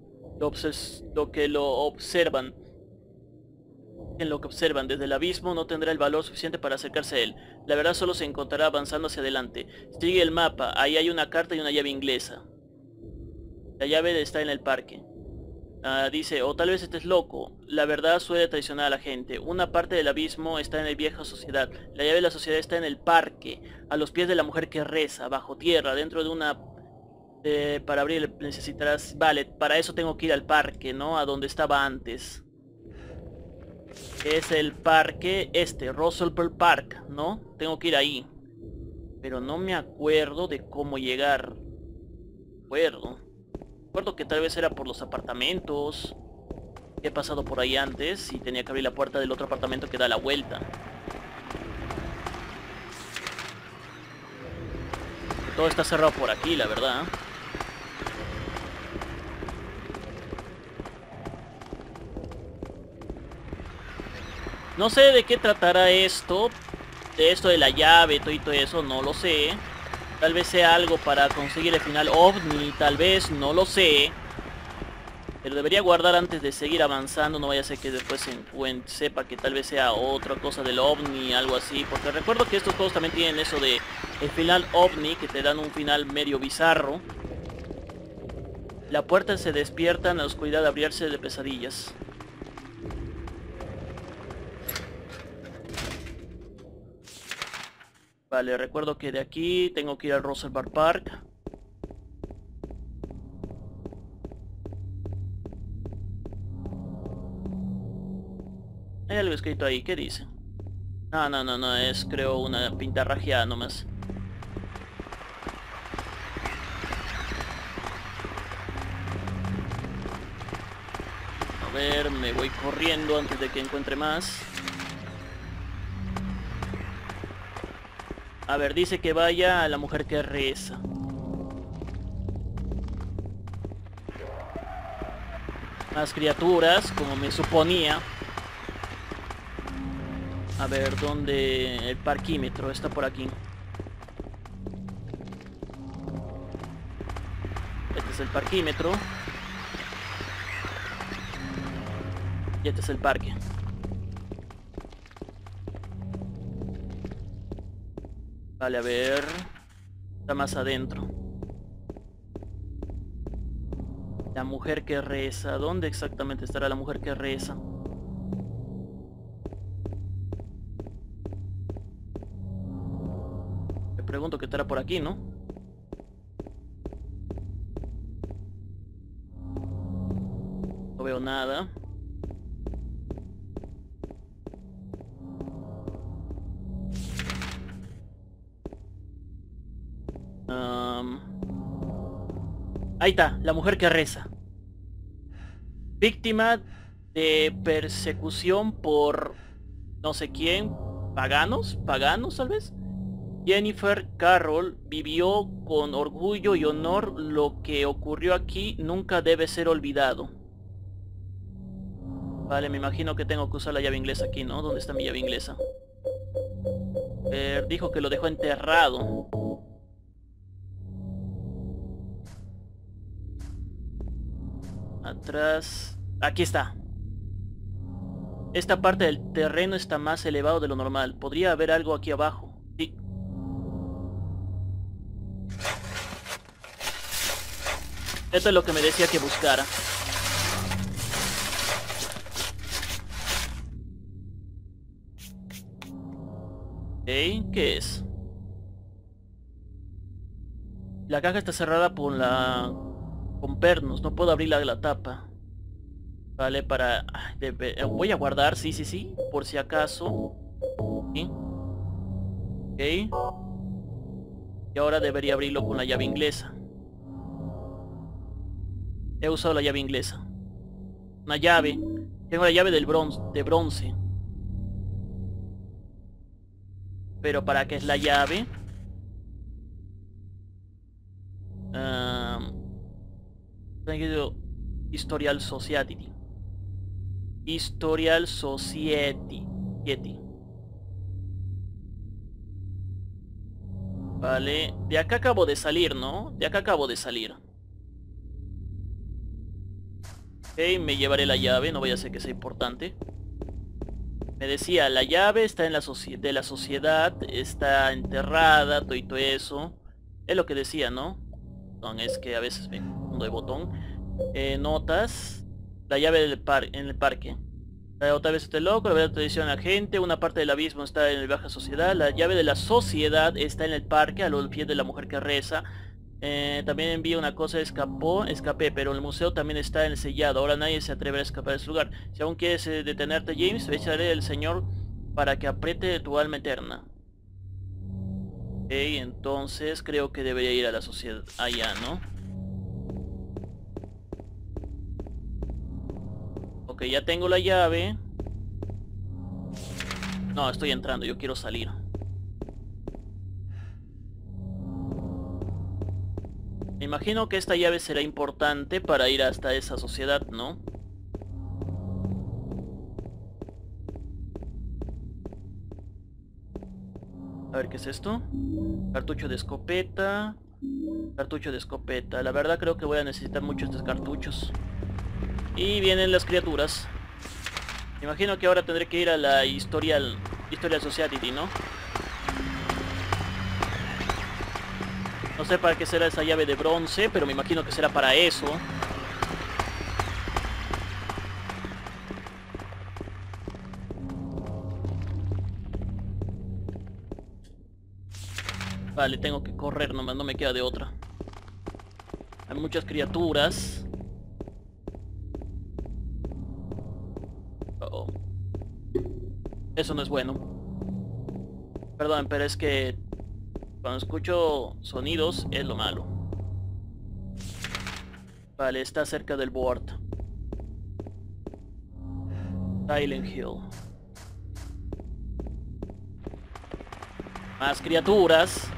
Speaker 2: lo observan. En lo que observan desde el abismo no tendrá el valor suficiente para acercarse a él. La verdad solo se encontrará avanzando hacia adelante. Sigue el mapa, ahí hay una carta y una llave inglesa. La llave está en el parque. Dice, o tal vez estés loco. La verdad suele traicionar a la gente. Una parte del abismo está en la vieja sociedad. La llave de la sociedad está en el parque, a los pies de la mujer que reza, bajo tierra, dentro de una... para abrir necesitarás... Vale, para eso tengo que ir al parque, ¿no? A donde estaba antes. Es el parque Russell Pearl Park, ¿no? Tengo que ir ahí. Pero no me acuerdo de cómo llegar. Recuerdo que tal vez era por los apartamentos. He pasado por ahí antes y tenía que abrir la puerta del otro apartamento que da la vuelta. Todo está cerrado por aquí, la verdad. No sé de qué tratará esto. De esto de la llave, todo eso, no lo sé. Tal vez sea algo para conseguir el final ovni, tal vez, no lo sé. Pero debería guardar antes de seguir avanzando, no vaya a ser que después sepa que tal vez sea otra cosa del ovni, algo así. Porque recuerdo que estos juegos también tienen eso de el final ovni, que te dan un final medio bizarro. La puerta se despierta en la oscuridad de abrirse de pesadillas. Vale, recuerdo que de aquí tengo que ir al Russell Pearl Park. Hay algo escrito ahí, ¿qué dice? No, es creo una pintarrajeada nomás. A ver, me voy corriendo antes de que encuentre más. A ver, dice que vaya a la mujer que reza. Más criaturas, como me suponía. A ver, ¿dónde? El parquímetro está por aquí. Este es el parquímetro. Y este es el parque. Vale, a ver. Está más adentro. La mujer que reza. ¿Dónde exactamente estará la mujer que reza? Me pregunto que estará por aquí, ¿no? No veo nada. Ahí está, la mujer que reza. Víctima de persecución por no sé quién. Paganos tal vez. Jennifer Carroll vivió con orgullo y honor. Lo que ocurrió aquí nunca debe ser olvidado. Vale, me imagino que tengo que usar la llave inglesa aquí, ¿no? ¿Dónde está mi llave inglesa? Dijo que lo dejó enterrado. Atrás. Aquí está. Esta parte del terreno está más elevado de lo normal. Podría haber algo aquí abajo. Sí. Esto es lo que me decía que buscara. Ok, ¿qué es? La caja está cerrada con pernos. No puedo abrir la tapa. Vale, voy a guardar, sí. Por si acaso. ¿Sí? Ok. Y ahora debería abrirlo con la llave inglesa. He usado la llave inglesa. Una llave. Tengo la llave de bronce. Pero ¿para qué es la llave? Historial Society. Historial Society. Vale. De acá acabo de salir, ¿no? De acá acabo de salir. Ok, me llevaré la llave. No vaya a ser que sea importante. Me decía, la llave está en de la sociedad. Está enterrada, todo y todo eso. Es lo que decía, ¿no? No, es que a veces me confundo de botón. Notas. La llave en el parque. Otra vez este loco, la verdad tradición a la gente, una parte del abismo está en la baja sociedad, la llave de la sociedad está en el parque, a los pies de la mujer que reza. También envía una cosa, escapé, pero el museo también está en el sellado, ahora nadie se atreve a escapar de ese lugar. Si aún quieres detenerte, James, echaré el señor para que apriete tu alma eterna. Ok, entonces creo que debería ir a la sociedad allá, ¿no? Ok, ya tengo la llave. No, estoy entrando, yo quiero salir. Me imagino que esta llave será importante para ir hasta esa sociedad, ¿no? A ver, ¿qué es esto? Cartucho de escopeta. Cartucho de escopeta. La verdad creo que voy a necesitar muchos estos cartuchos. Y vienen las criaturas. Me imagino que ahora tendré que ir a la Historial Society, ¿no? No sé para qué será esa llave de bronce, pero me imagino que será para eso. Vale, tengo que correr nomás, no me queda de otra. Hay muchas criaturas. Oh. Eso no es bueno. Perdón, pero es que cuando escucho sonidos es lo malo. Vale, está cerca del board. Silent Hill. Más criaturas.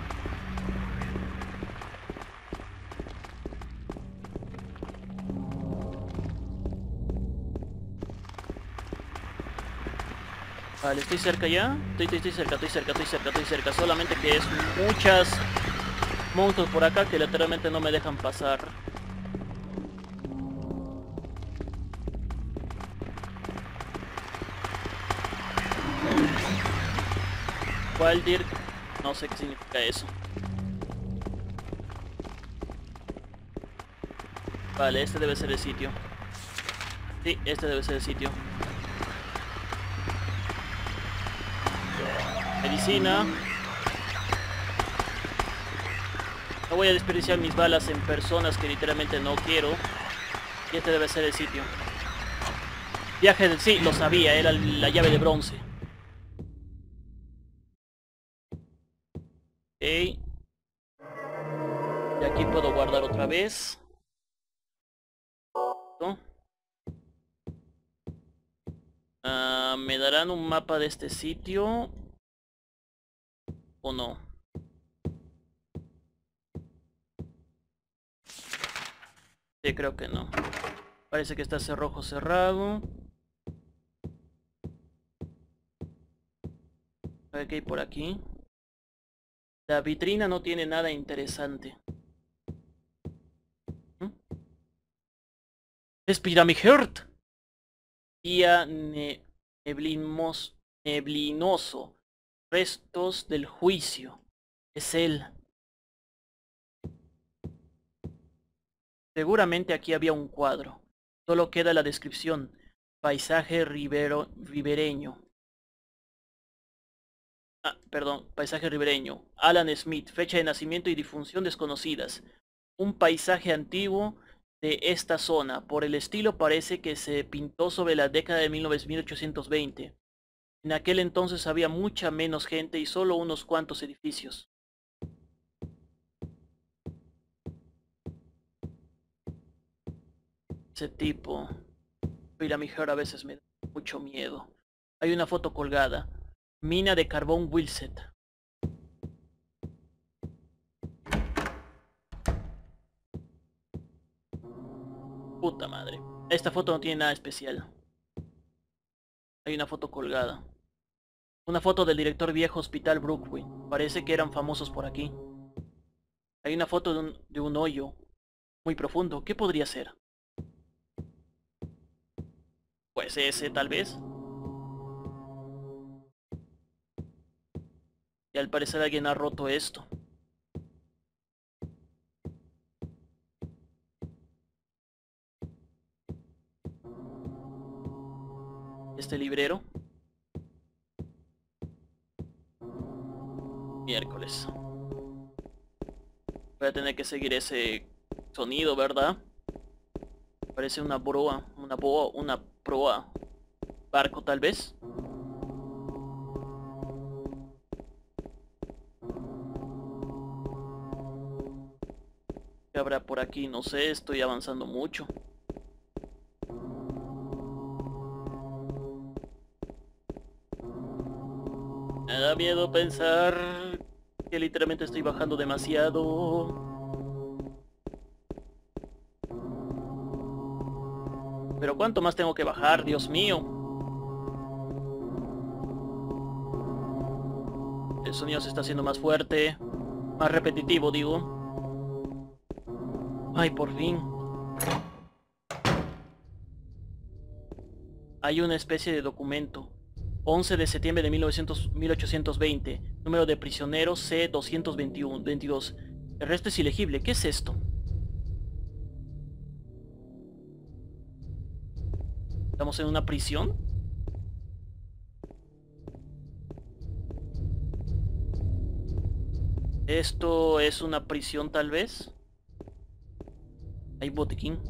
Speaker 2: Vale, estoy cerca ya. Estoy cerca. Solamente que es muchas monstruos por acá que literalmente no me dejan pasar. Waldir, no sé qué significa eso. Vale, este debe ser el sitio. Sí, este debe ser el sitio. Medicina. No voy a desperdiciar mis balas en personas que literalmente no quiero. Y este debe ser el sitio. Viaje del... Sí, lo sabía, era la llave de bronce. Ok. Y aquí puedo guardar otra vez. ¿No? ¿Me darán un mapa de este sitio? ¿O no? Sí, creo que no. Parece que está cerrojo cerrado. A ver qué hay por aquí. La vitrina no tiene nada interesante. Respira mi heart. Día neblinoso. Restos del juicio. Es él. Seguramente aquí había un cuadro. Solo queda la descripción. Paisaje ribereño. Perdón, paisaje ribereño. Alan Smith, fecha de nacimiento y difunción desconocidas. Un paisaje antiguo de esta zona. Por el estilo parece que se pintó sobre la década de 1820. En aquel entonces había mucha menos gente y solo unos cuantos edificios. Ese tipo. Ir a mi mujer a veces me da mucho miedo. Hay una foto colgada. Mina de carbón Wilset. Puta madre. Esta foto no tiene nada especial. Hay una foto colgada. Una foto del director viejo Hospital Brooklyn. Parece que eran famosos por aquí. Hay una foto de un hoyo muy profundo. ¿Qué podría ser? Pues ese, tal vez. Y al parecer alguien ha roto esto. Este librero. Miércoles. Voy a tener que seguir ese sonido, ¿verdad? Parece una proa. Una proa. Barco, tal vez. ¿Qué habrá por aquí? No sé, estoy avanzando mucho. Me da miedo pensar que literalmente estoy bajando demasiado. Pero ¿cuánto más tengo que bajar? Dios mío. El sonido se está haciendo más fuerte. Más repetitivo, digo. Ay, por fin. Hay una especie de documento. 11 de septiembre de 1820. Número de prisioneros C-222. El resto es ilegible. ¿Qué es esto? ¿Estamos en una prisión? ¿Esto es una prisión tal vez? Hay botiquín.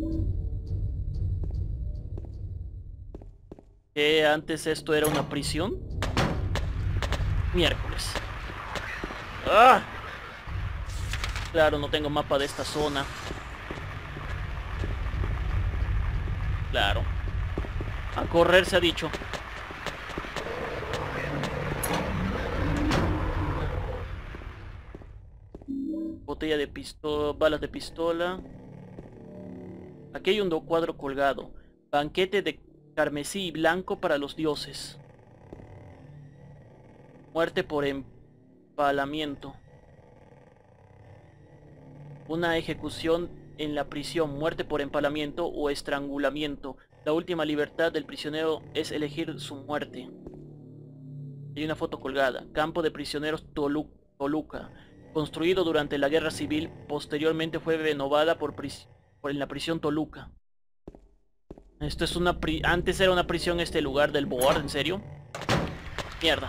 Speaker 2: ¿Que antes esto era una prisión? Miércoles. ¡Ah! Claro, no tengo mapa de esta zona. Claro. A correr se ha dicho. Botella de pistola, balas de pistola. Aquí hay un cuadro colgado. Banquete de carmesí y blanco para los dioses. Muerte por empalamiento. Una ejecución en la prisión. Muerte por empalamiento o estrangulamiento. La última libertad del prisionero es elegir su muerte. Hay una foto colgada. Campo de prisioneros Toluca. Construido durante la guerra civil. Posteriormente fue renovada por en la prisión Toluca. Esto es una antes era una prisión este lugar del Board, ¿en serio? Mierda.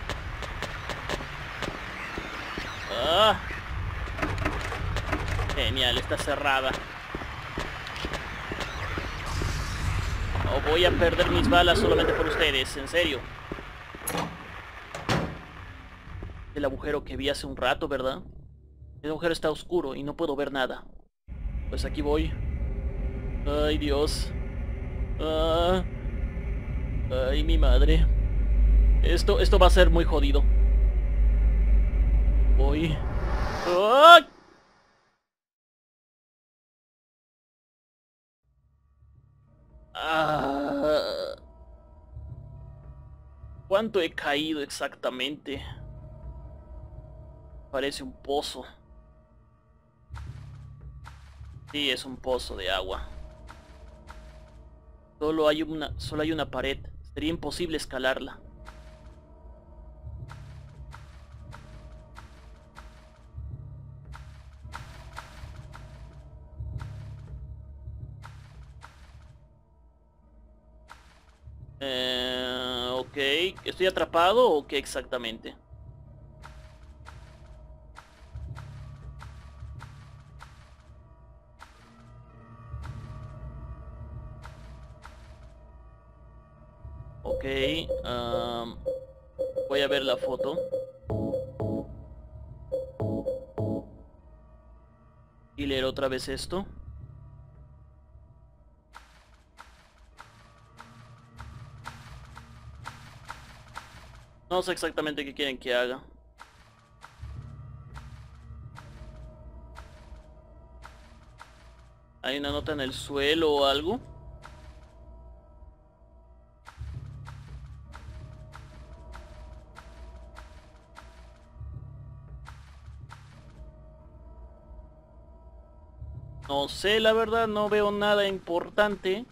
Speaker 2: Ah. Genial, está cerrada. No voy a perder mis balas solamente por ustedes, en serio. El agujero que vi hace un rato, ¿verdad? El agujero está oscuro y no puedo ver nada. Pues aquí voy. Ay, Dios. Ah. Ay, mi madre. Esto va a ser muy jodido. Voy. ¡Ah! Ah. ¿Cuánto he caído exactamente? Parece un pozo. Sí, es un pozo de agua. Solo hay una pared. Sería imposible escalarla. Ok, ¿estoy atrapado o qué exactamente? Ok, voy a ver la foto. Y leer otra vez esto. No sé exactamente qué quieren que haga. ¿Hay una nota en el suelo o algo? No sé, la verdad, no veo nada importante.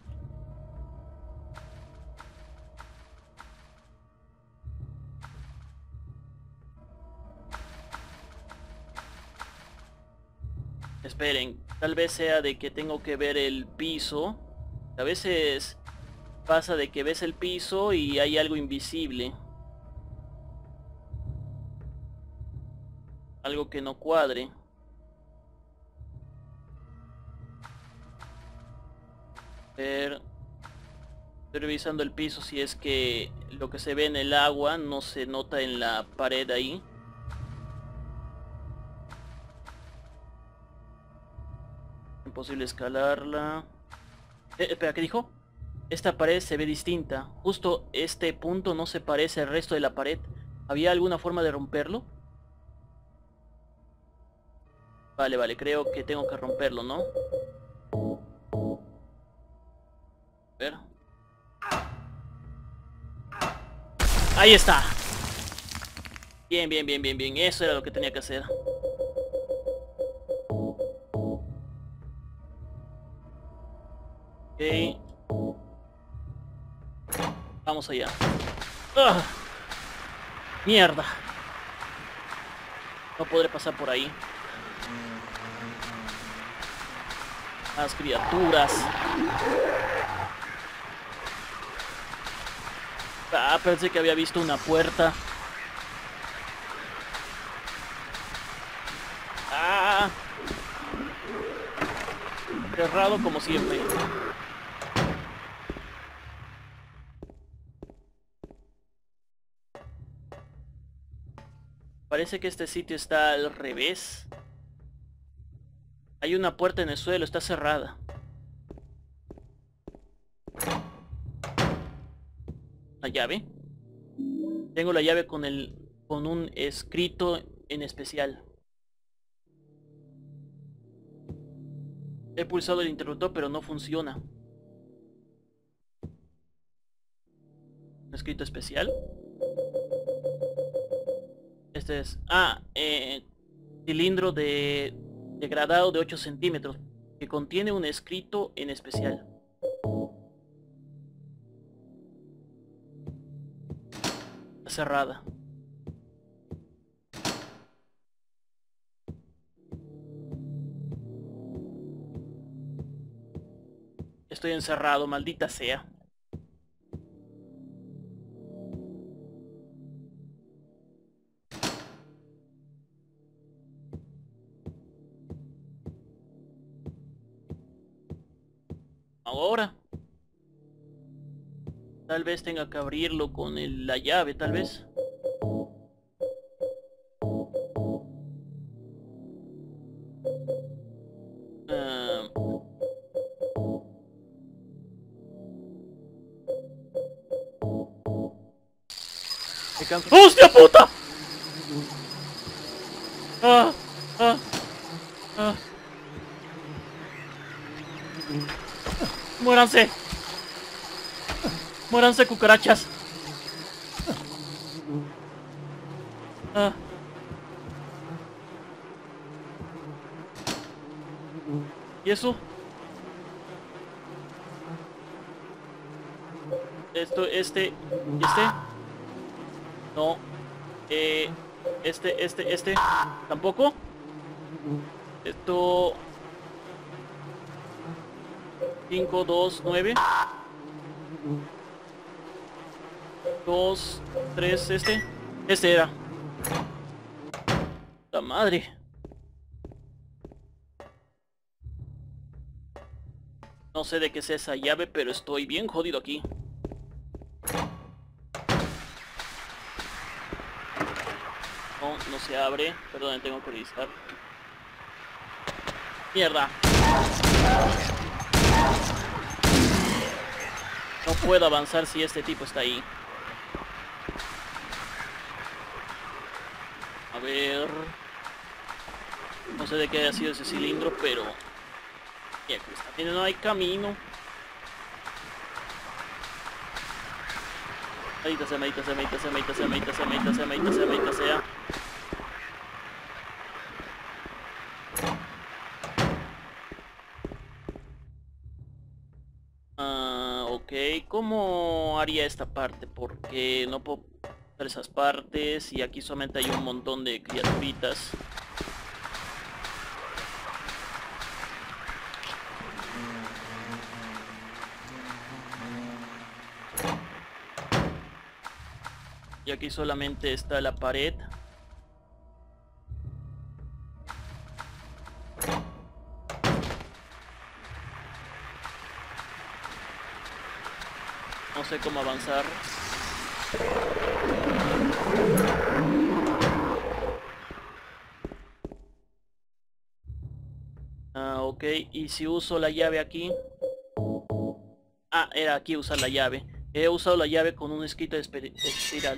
Speaker 2: Esperen, tal vez sea de que tengo que ver el piso. A veces pasa de que ves el piso y hay algo invisible. Algo que no cuadre. Ver, estoy revisando el piso si es que lo que se ve en el agua no se nota en la pared ahí. Imposible escalarla. Espera, ¿qué dijo? Esta pared se ve distinta. Justo este punto no se parece al resto de la pared. ¿Había alguna forma de romperlo? Vale, vale, creo que tengo que romperlo, ¿no? A ver. Ahí está. Bien, bien, bien, bien, bien. Eso era lo que tenía que hacer. Ok. Vamos allá. ¡Ah! Mierda. No podré pasar por ahí. Más criaturas. Ah, pensé que había visto una puerta. Ah. Cerrado como siempre. Parece que este sitio está al revés. Hay una puerta en el suelo, está cerrada. La llave. Tengo la llave con un escrito en especial. He pulsado el interruptor pero no funciona. ¿Un escrito especial? Este es... cilindro de degradado de 8 centímetros que contiene un escrito en especial. Está cerrada. Estoy encerrado, maldita sea. Ahora. Tal vez tenga que abrirlo con la llave, tal vez. ¡Hostia puta! ¡Ah! ¡Ah! ¡Ah! ¡Muéranse! ¡Muéranse, cucarachas! ¡Ah! ¿Y eso? Este... No. Este. ¿Tampoco? Esto... 5, 2, 9. 2, 3, Este era. La madre. No sé de qué es esa llave, pero estoy bien jodido aquí. No, no se abre. Perdón, tengo que revisar. Mierda. No puedo avanzar si este tipo está ahí. A ver... No sé de qué haya sido ese cilindro, pero... Y aquí está. No hay camino. Maldita sea, maldita sea, maldita sea, maldita sea, maldita sea, maldita sea, maldita sea, maldita sea. Ok, ¿cómo haría esta parte? Porque no puedo hacer esas partes y aquí solamente hay un montón de criaturitas. Y aquí solamente está la pared. No sé cómo avanzar. Ok, y si uso la llave aquí. Era aquí usar la llave. He usado la llave con un escrito de espiral.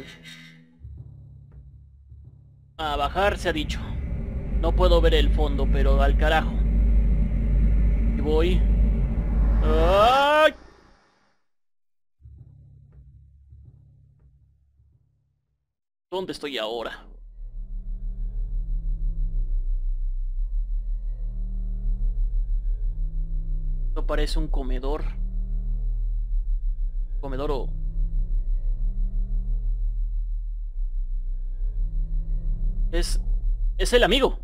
Speaker 2: A bajar se ha dicho. No puedo ver el fondo, pero al carajo. Y voy. ¡Ay! ¿Dónde estoy ahora? Esto parece un comedor. Comedor o... Es el amigo.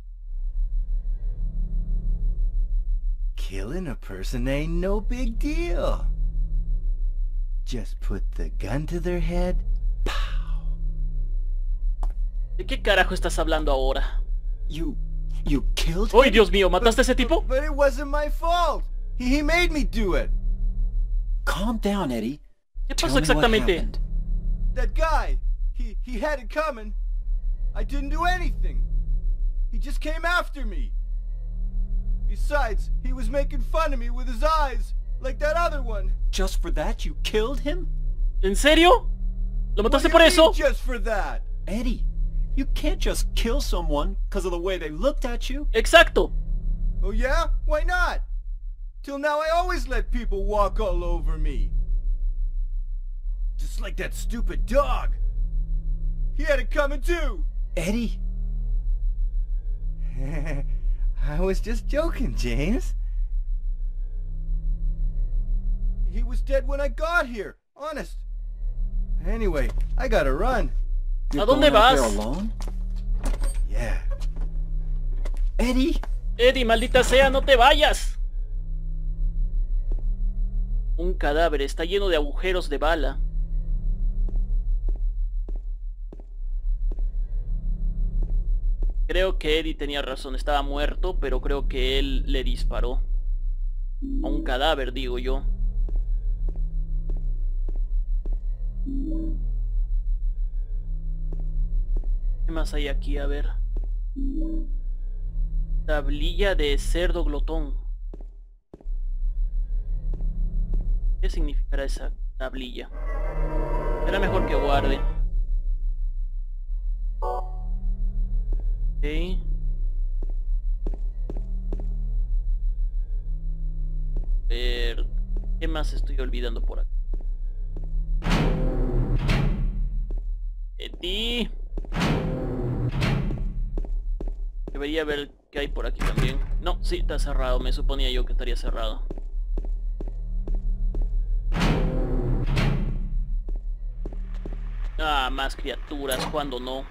Speaker 5: Killing a person ain't no big deal. Just put the gun to their head.
Speaker 2: ¿De qué carajo estás hablando ahora?
Speaker 5: You killed
Speaker 2: ¡Uy,
Speaker 5: him?
Speaker 2: Dios mío! ¿Mataste a ese tipo?
Speaker 5: But it wasn't my fault. He made me do it.
Speaker 4: Calm down, Eddie.
Speaker 2: ¿Qué
Speaker 4: Tell
Speaker 2: pasó
Speaker 4: me what
Speaker 2: exactamente?
Speaker 4: happened.
Speaker 5: That guy, he had it coming. I didn't do anything. He just came after me. Besides, he was making fun of me with his eyes, like that other one.
Speaker 4: Just for that, you killed him?
Speaker 2: ¿En serio? ¿Lo
Speaker 5: What
Speaker 2: mataste
Speaker 5: do
Speaker 2: por
Speaker 5: you
Speaker 2: eso?
Speaker 5: mean just for that?
Speaker 4: Eddie, you can't just kill someone because of the way they looked at you.
Speaker 2: Exacto.
Speaker 5: Oh yeah? Why not? Till now I always let people walk all over me. Just like that stupid dog. He had it coming too.
Speaker 4: Eddie,
Speaker 5: I was just joking, James. He was dead when I got here, honest. Anyway, I gotta run.
Speaker 4: you're
Speaker 2: ¿A dónde
Speaker 4: going out there
Speaker 2: vas?
Speaker 4: alone?
Speaker 5: Yeah.
Speaker 4: Eddie,
Speaker 2: Eddie, maldita sea, no te vayas. Un cadáver está lleno de agujeros de bala. Creo que Eddie tenía razón, estaba muerto, pero creo que él le disparó. A un cadáver, digo yo. ¿Qué más hay aquí? A ver. Tablilla de cerdo glotón. ¿Qué significará esa tablilla? Será mejor que guarde. Ok. A ver, ¿qué más estoy olvidando por aquí? Eddie. Debería ver qué hay por aquí también. No, sí, está cerrado. Me suponía yo que estaría cerrado. Más criaturas, cuando no.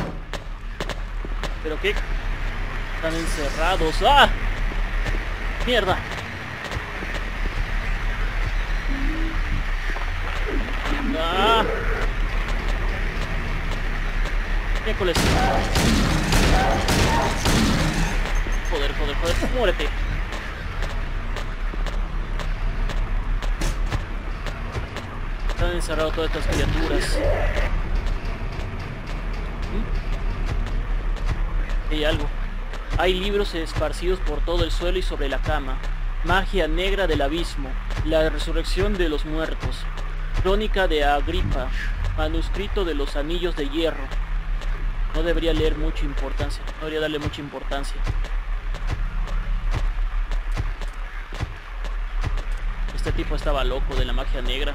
Speaker 2: ¿Pero qué? Están encerrados. ¡Ah! ¡Mierda! ¡Ah! Miércoles. Joder, joder, joder. Muérete. Están encerrados todas estas criaturas. Hay algo. Hay libros esparcidos por todo el suelo y sobre la cama. Magia negra del abismo. La resurrección de los muertos. Crónica de Agripa. Manuscrito de los anillos de hierro. No debería leer mucha importancia. No debería darle mucha importancia. Este tipo estaba loco de la magia negra.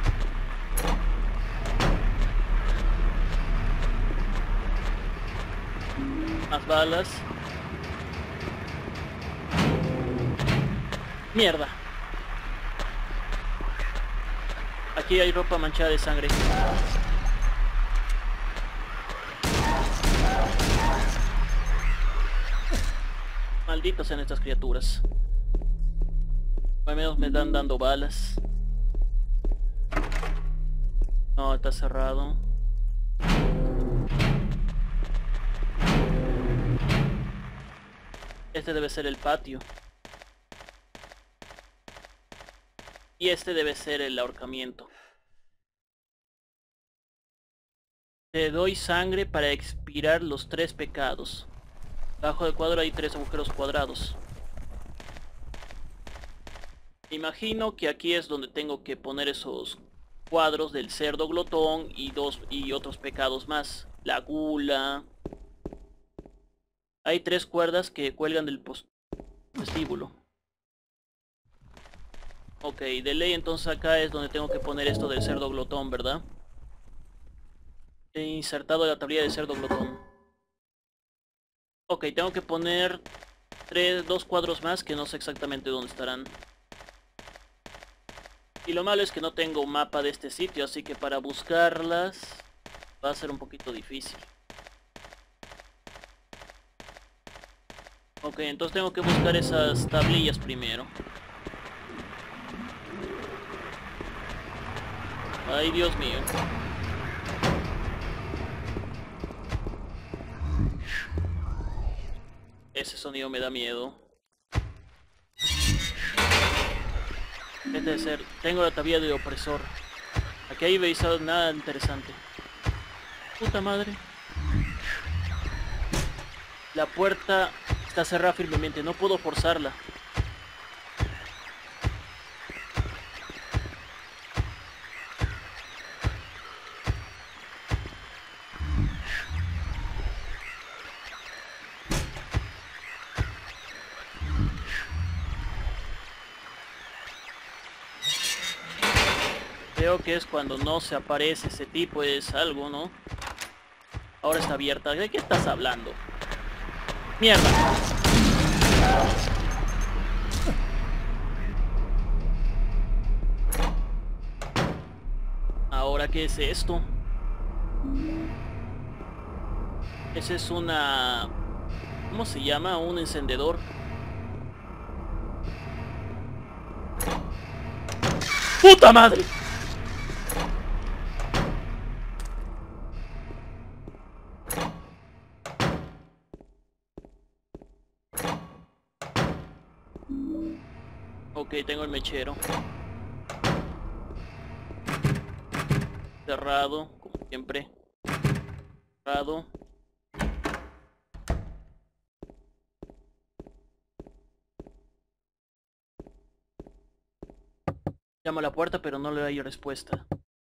Speaker 2: Más balas. Mierda. Aquí hay ropa manchada de sangre. Malditos sean estas criaturas. Al menos me están dando balas. No, está cerrado. Este debe ser el patio. Y este debe ser el ahorcamiento. Te doy sangre para expiar los 3 pecados. Bajo del cuadro hay 3 agujeros cuadrados. Imagino que aquí es donde tengo que poner esos cuadros del cerdo glotón y otros pecados más. La gula. Hay 3 cuerdas que cuelgan del vestíbulo. Ok, de ley entonces acá es donde tengo que poner esto del cerdo glotón, ¿verdad? He insertado la tablilla del cerdo glotón. Ok, tengo que poner 2 cuadros más que no sé exactamente dónde estarán. Y lo malo es que no tengo un mapa de este sitio, así que para buscarlas va a ser un poquito difícil. Ok, entonces tengo que buscar esas tablillas primero. Ay, Dios mío. Ese sonido me da miedo. Debe ser. Tengo la tablilla de opresor. Aquí hay revisado nada interesante. Puta madre. La puerta está cerrada firmemente. No puedo forzarla. Creo que es cuando no se aparece ese tipo, es algo, ¿no? Ahora está abierta. ¿De qué estás hablando? ¡Mierda! ¿Ahora qué es esto? Ese es una... ¿cómo se llama? Un encendedor. ¡Puta madre! Ok, tengo el mechero. Cerrado, como siempre. Cerrado. Llamo a la puerta, pero no le hay respuesta.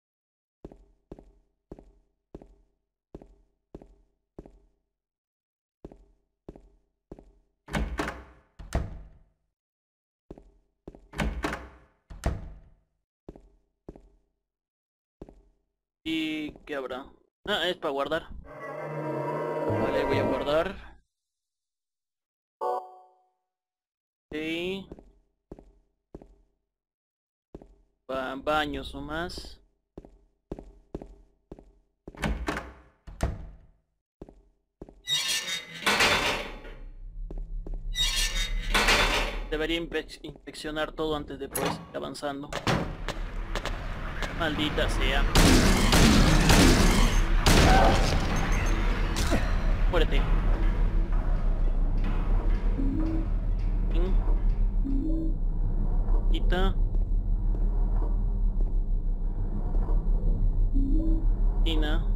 Speaker 2: ¿Y qué habrá? Ah, es para guardar. Vale, voy a guardar. Sí. Baños nomás. Debería inspeccionar todo antes de pues ir avanzando. Maldita sea. muérete. Quita. Tina.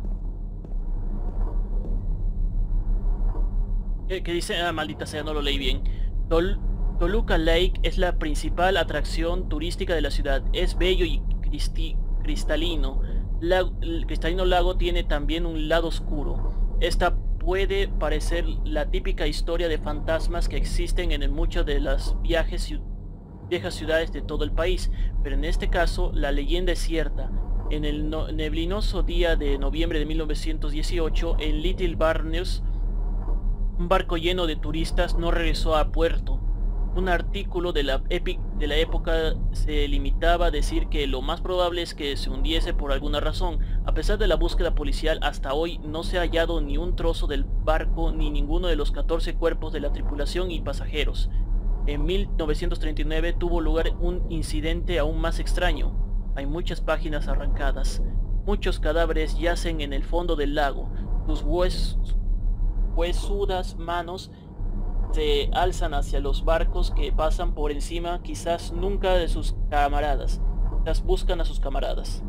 Speaker 2: ¿Qué dice? Ah, maldita sea, no lo leí bien. Toluca Lake es la principal atracción turística de la ciudad. Es bello y cristalino. El cristalino lago tiene también un lado oscuro. Esta puede parecer la típica historia de fantasmas que existen en muchas de las viejas ciudades de todo el país, pero en este caso la leyenda es cierta. En el neblinoso día de noviembre de 1918, en Little Barnews, un barco lleno de turistas no regresó a puerto. Un artículo de la época se limitaba a decir que lo más probable es que se hundiese por alguna razón. A pesar de la búsqueda policial, hasta hoy no se ha hallado ni un trozo del barco ni ninguno de los 14 cuerpos de la tripulación y pasajeros. En 1939 tuvo lugar un incidente aún más extraño. Hay muchas páginas arrancadas. Muchos cadáveres yacen en el fondo del lago. Sus huesudas manos se alzan hacia los barcos que pasan por encima, quizás nunca de sus camaradas. Quizás buscan a sus camaradas.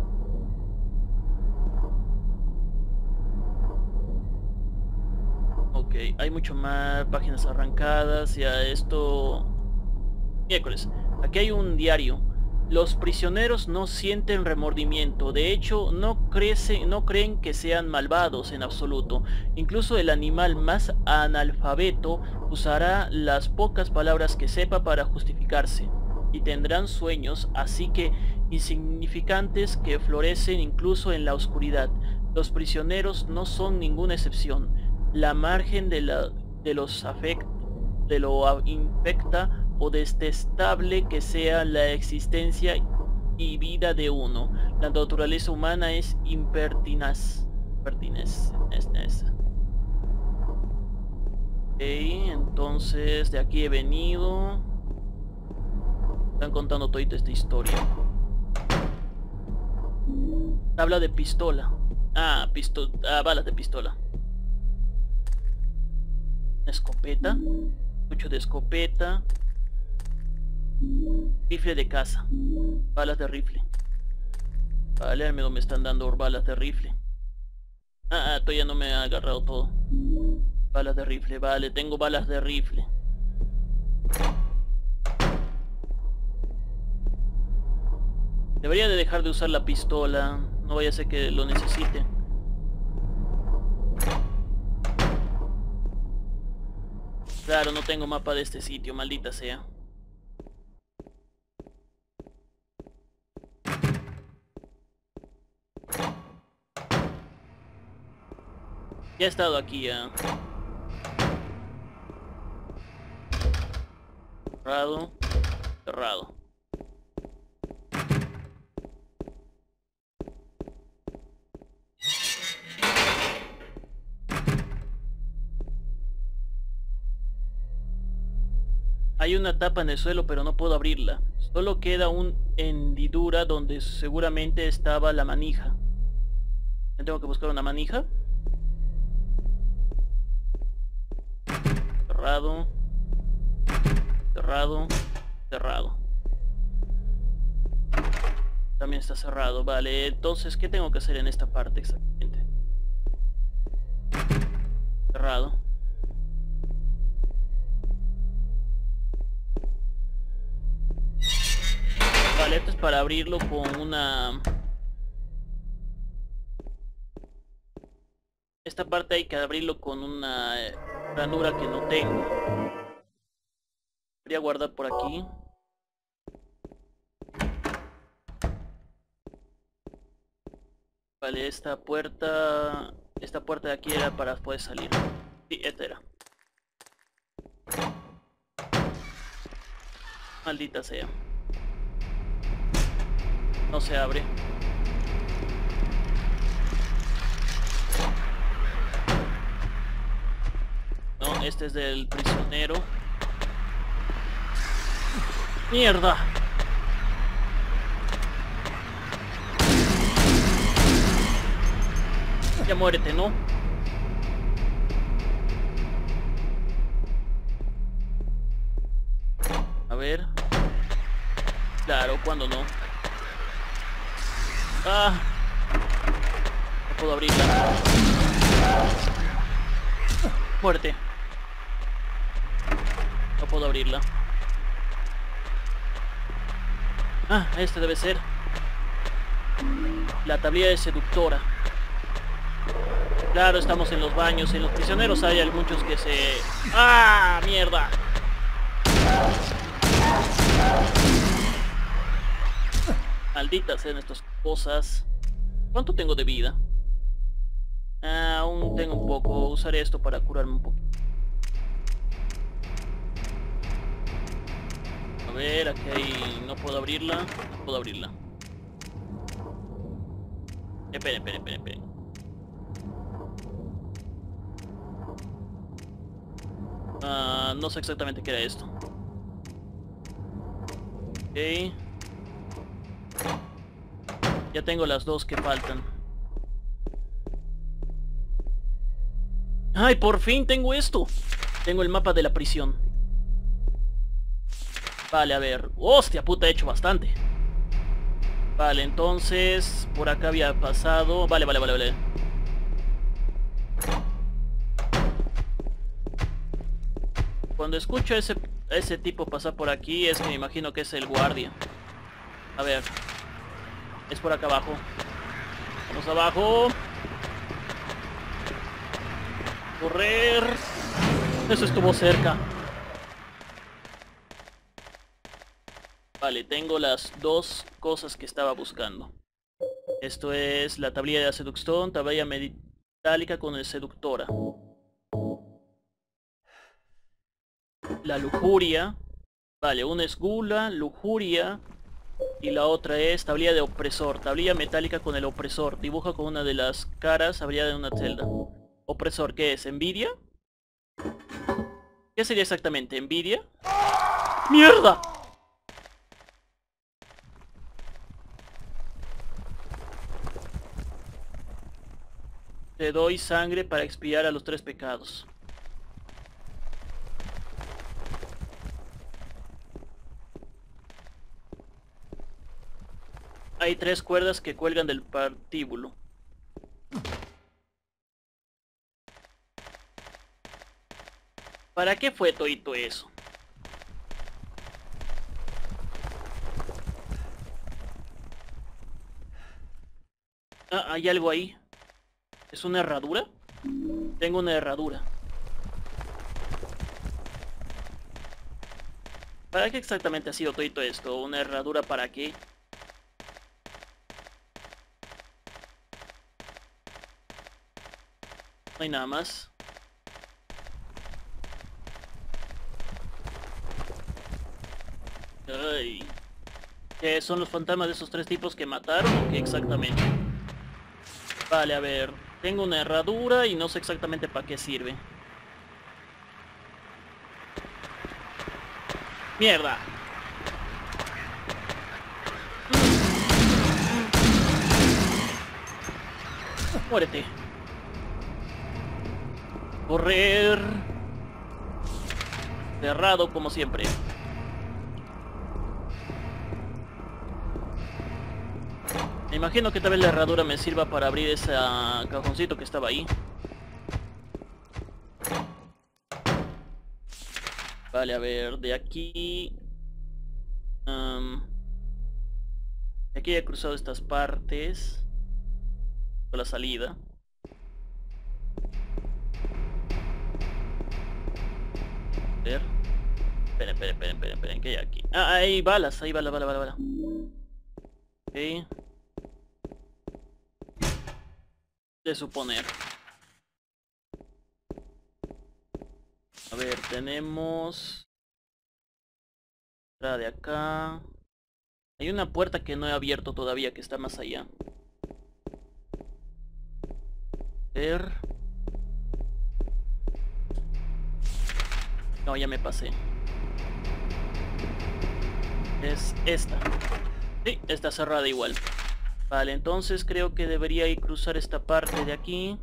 Speaker 2: Ok, hay mucho más páginas arrancadas. Ya esto... Miércoles. Aquí hay un diario. Los prisioneros no sienten remordimiento, de hecho no creen que sean malvados en absoluto. Incluso el animal más analfabeto usará las pocas palabras que sepa para justificarse. Y tendrán sueños, así que insignificantes, que florecen incluso en la oscuridad. Los prisioneros no son ninguna excepción. La margen de lo infecta o detestable que sea la existencia y vida de uno. La naturaleza humana es impertinaz. Ok, entonces de aquí he venido. Están contando todita esta historia. Habla de pistola. Balas de pistola. Escopeta. Mucho de escopeta. Rifle de caza. Balas de rifle. Vale, al menos me están dando balas de rifle. Todavía no me ha agarrado todo. Balas de rifle, vale, tengo balas de rifle. Debería de dejar de usar la pistola. No vaya a ser que lo necesite. Claro, no tengo mapa de este sitio, maldita sea. Ya he estado aquí ya. Cerrado. Cerrado. Hay una tapa en el suelo, pero no puedo abrirla. Solo queda una hendidura donde seguramente estaba la manija. ¿Tengo que buscar una manija? Cerrado. Cerrado. Cerrado. También está cerrado. Vale, entonces, ¿qué tengo que hacer en esta parte exactamente? Cerrado. Vale, esto es para abrirlo con una... Esta parte hay que abrirlo con una ranura que no tengo. Voy a guardar por aquí. Vale, esta puerta de aquí era para poder salir. Sí, esta era. Maldita sea. No se abre. No, este es del prisionero. ¡Mierda! Ya muérete, ¿no? cuándo no. Ah, no puedo abrirla. Muerte. No puedo abrirla. Ah, este debe ser la tablilla de seductora. Claro, estamos en los baños. En los prisioneros hay muchos que se... ¡Ah, mierda! Malditas sean estas cosas. ¿Cuánto tengo de vida? Aún tengo un poco. Usaré esto para curarme un poco. A ver, aquí hay... No puedo abrirla. No puedo abrirla. Esperen. No sé exactamente qué era esto. Ok. Ya tengo las dos que faltan. ¡Ay, por fin tengo esto! Tengo el mapa de la prisión. Vale, a ver. ¡Hostia puta! He hecho bastante. Vale, entonces... Por acá había pasado... Vale. Cuando escucho a ese tipo pasar por aquí, es que me imagino que es el guardia. A ver. Es por acá abajo. Vamos abajo. Correr. Eso estuvo cerca. Vale, tengo las dos cosas que estaba buscando. Esto es la tablilla de la seducción, tablilla metálica con el seductora. La lujuria. Vale, una es gula, lujuria. Y la otra es tablilla de opresor. Tablilla metálica con el opresor. Dibuja con una de las caras abierta de una celda. Opresor, ¿qué es? ¿Envidia? ¿Qué sería exactamente? ¿Envidia? ¡Mierda! Te doy sangre para expiar a los 3 pecados. Hay 3 cuerdas que cuelgan del partíbulo. ¿Para qué fue todito eso? Ah, hay algo ahí. ¿Es una herradura? Tengo una herradura. ¿Para qué exactamente ha sido todito esto? ¿Una herradura para qué? No hay nada más. Ay. ¿Qué son los fantasmas de esos 3 tipos que mataron o qué exactamente? Vale, a ver. Tengo una herradura y no sé exactamente para qué sirve. ¡Mierda! Muérete. Correr. Cerrado como siempre. Me imagino que tal vez la herradura me sirva para abrir ese cajoncito que estaba ahí. Vale, a ver, de aquí... de aquí he cruzado estas partes. Por la salida. A ver. Esperen, ¿qué hay aquí? Ah, hay balas, hay balas. Ok. De suponer. A ver, tenemos... de acá. Hay una puerta que no he abierto todavía, que está más allá. A ver. No, ya me pasé. Es esta. Sí, está cerrada igual. Vale, entonces creo que debería ir cruzar esta parte de aquí.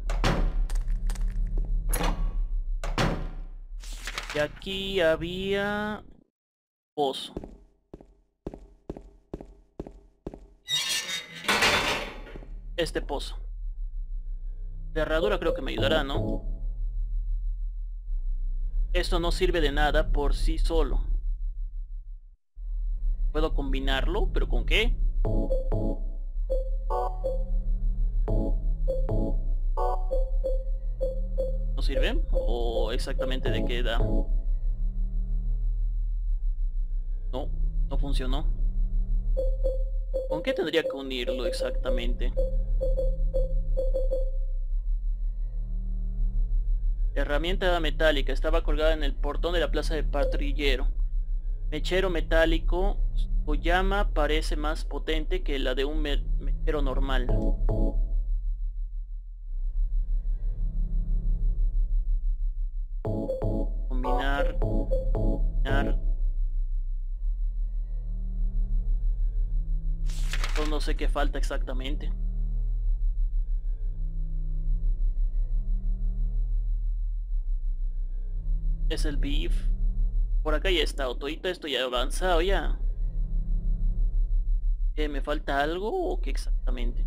Speaker 2: Y aquí había... pozo. este pozo. La herradura creo que me ayudará, ¿no? Esto no sirve de nada por sí solo. Puedo combinarlo, pero ¿con qué? ¿No sirve? ¿O exactamente de qué da? No, no funcionó. ¿Con qué tendría que unirlo exactamente? Herramienta metálica. Estaba colgada en el portón de la plaza de patrullero. Mechero metálico. Su llama parece más potente que la de un mechero normal. Combinar. No sé qué falta exactamente. Es el beef. Por acá ya está. Todito esto ya ha avanzado ya. ¿Me falta algo o qué exactamente?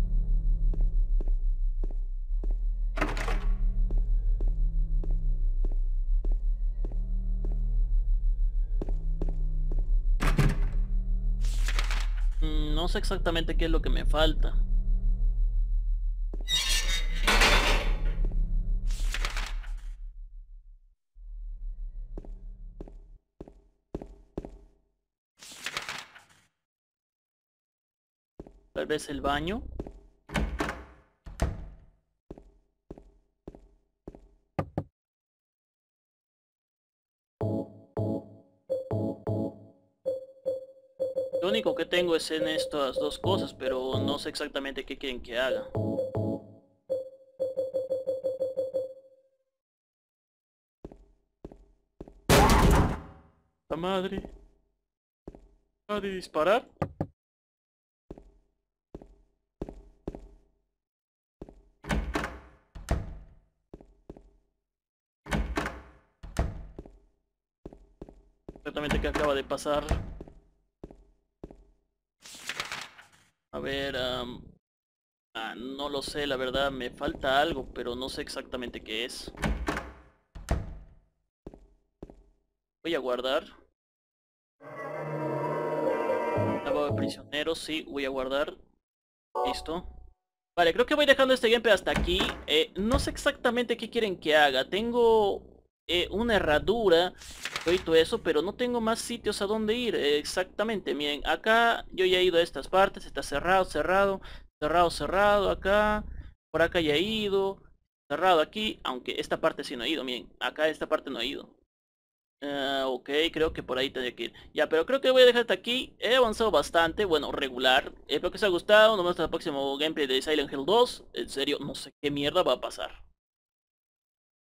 Speaker 2: No sé exactamente qué es lo que me falta. Tal vez el baño. Lo único que tengo es en estas dos cosas, pero no sé exactamente qué quieren que haga. La madre. ¿Ha de disparar? Exactamente qué acaba de pasar. A ver, no lo sé, la verdad, me falta algo, pero no sé exactamente qué es. Voy a guardar. Lavado de prisioneros, sí, voy a guardar. Listo. Vale, creo que voy dejando este gameplay hasta aquí. No sé exactamente qué quieren que haga. Tengo una herradura y todo eso, pero no tengo más sitios a donde ir. Exactamente, miren, acá yo ya he ido a estas partes. Está cerrado, cerrado, cerrado, cerrado. Acá, por acá ya he ido. Cerrado aquí, aunque esta parte sí no he ido. Miren, acá esta parte no he ido. Ok, creo que por ahí tendría que ir. Ya, pero creo que voy a dejar hasta aquí. He avanzado bastante, bueno, regular. Espero que os haya gustado. Nos vemos hasta el próximo gameplay de Silent Hill 2. En serio, no sé qué mierda va a pasar.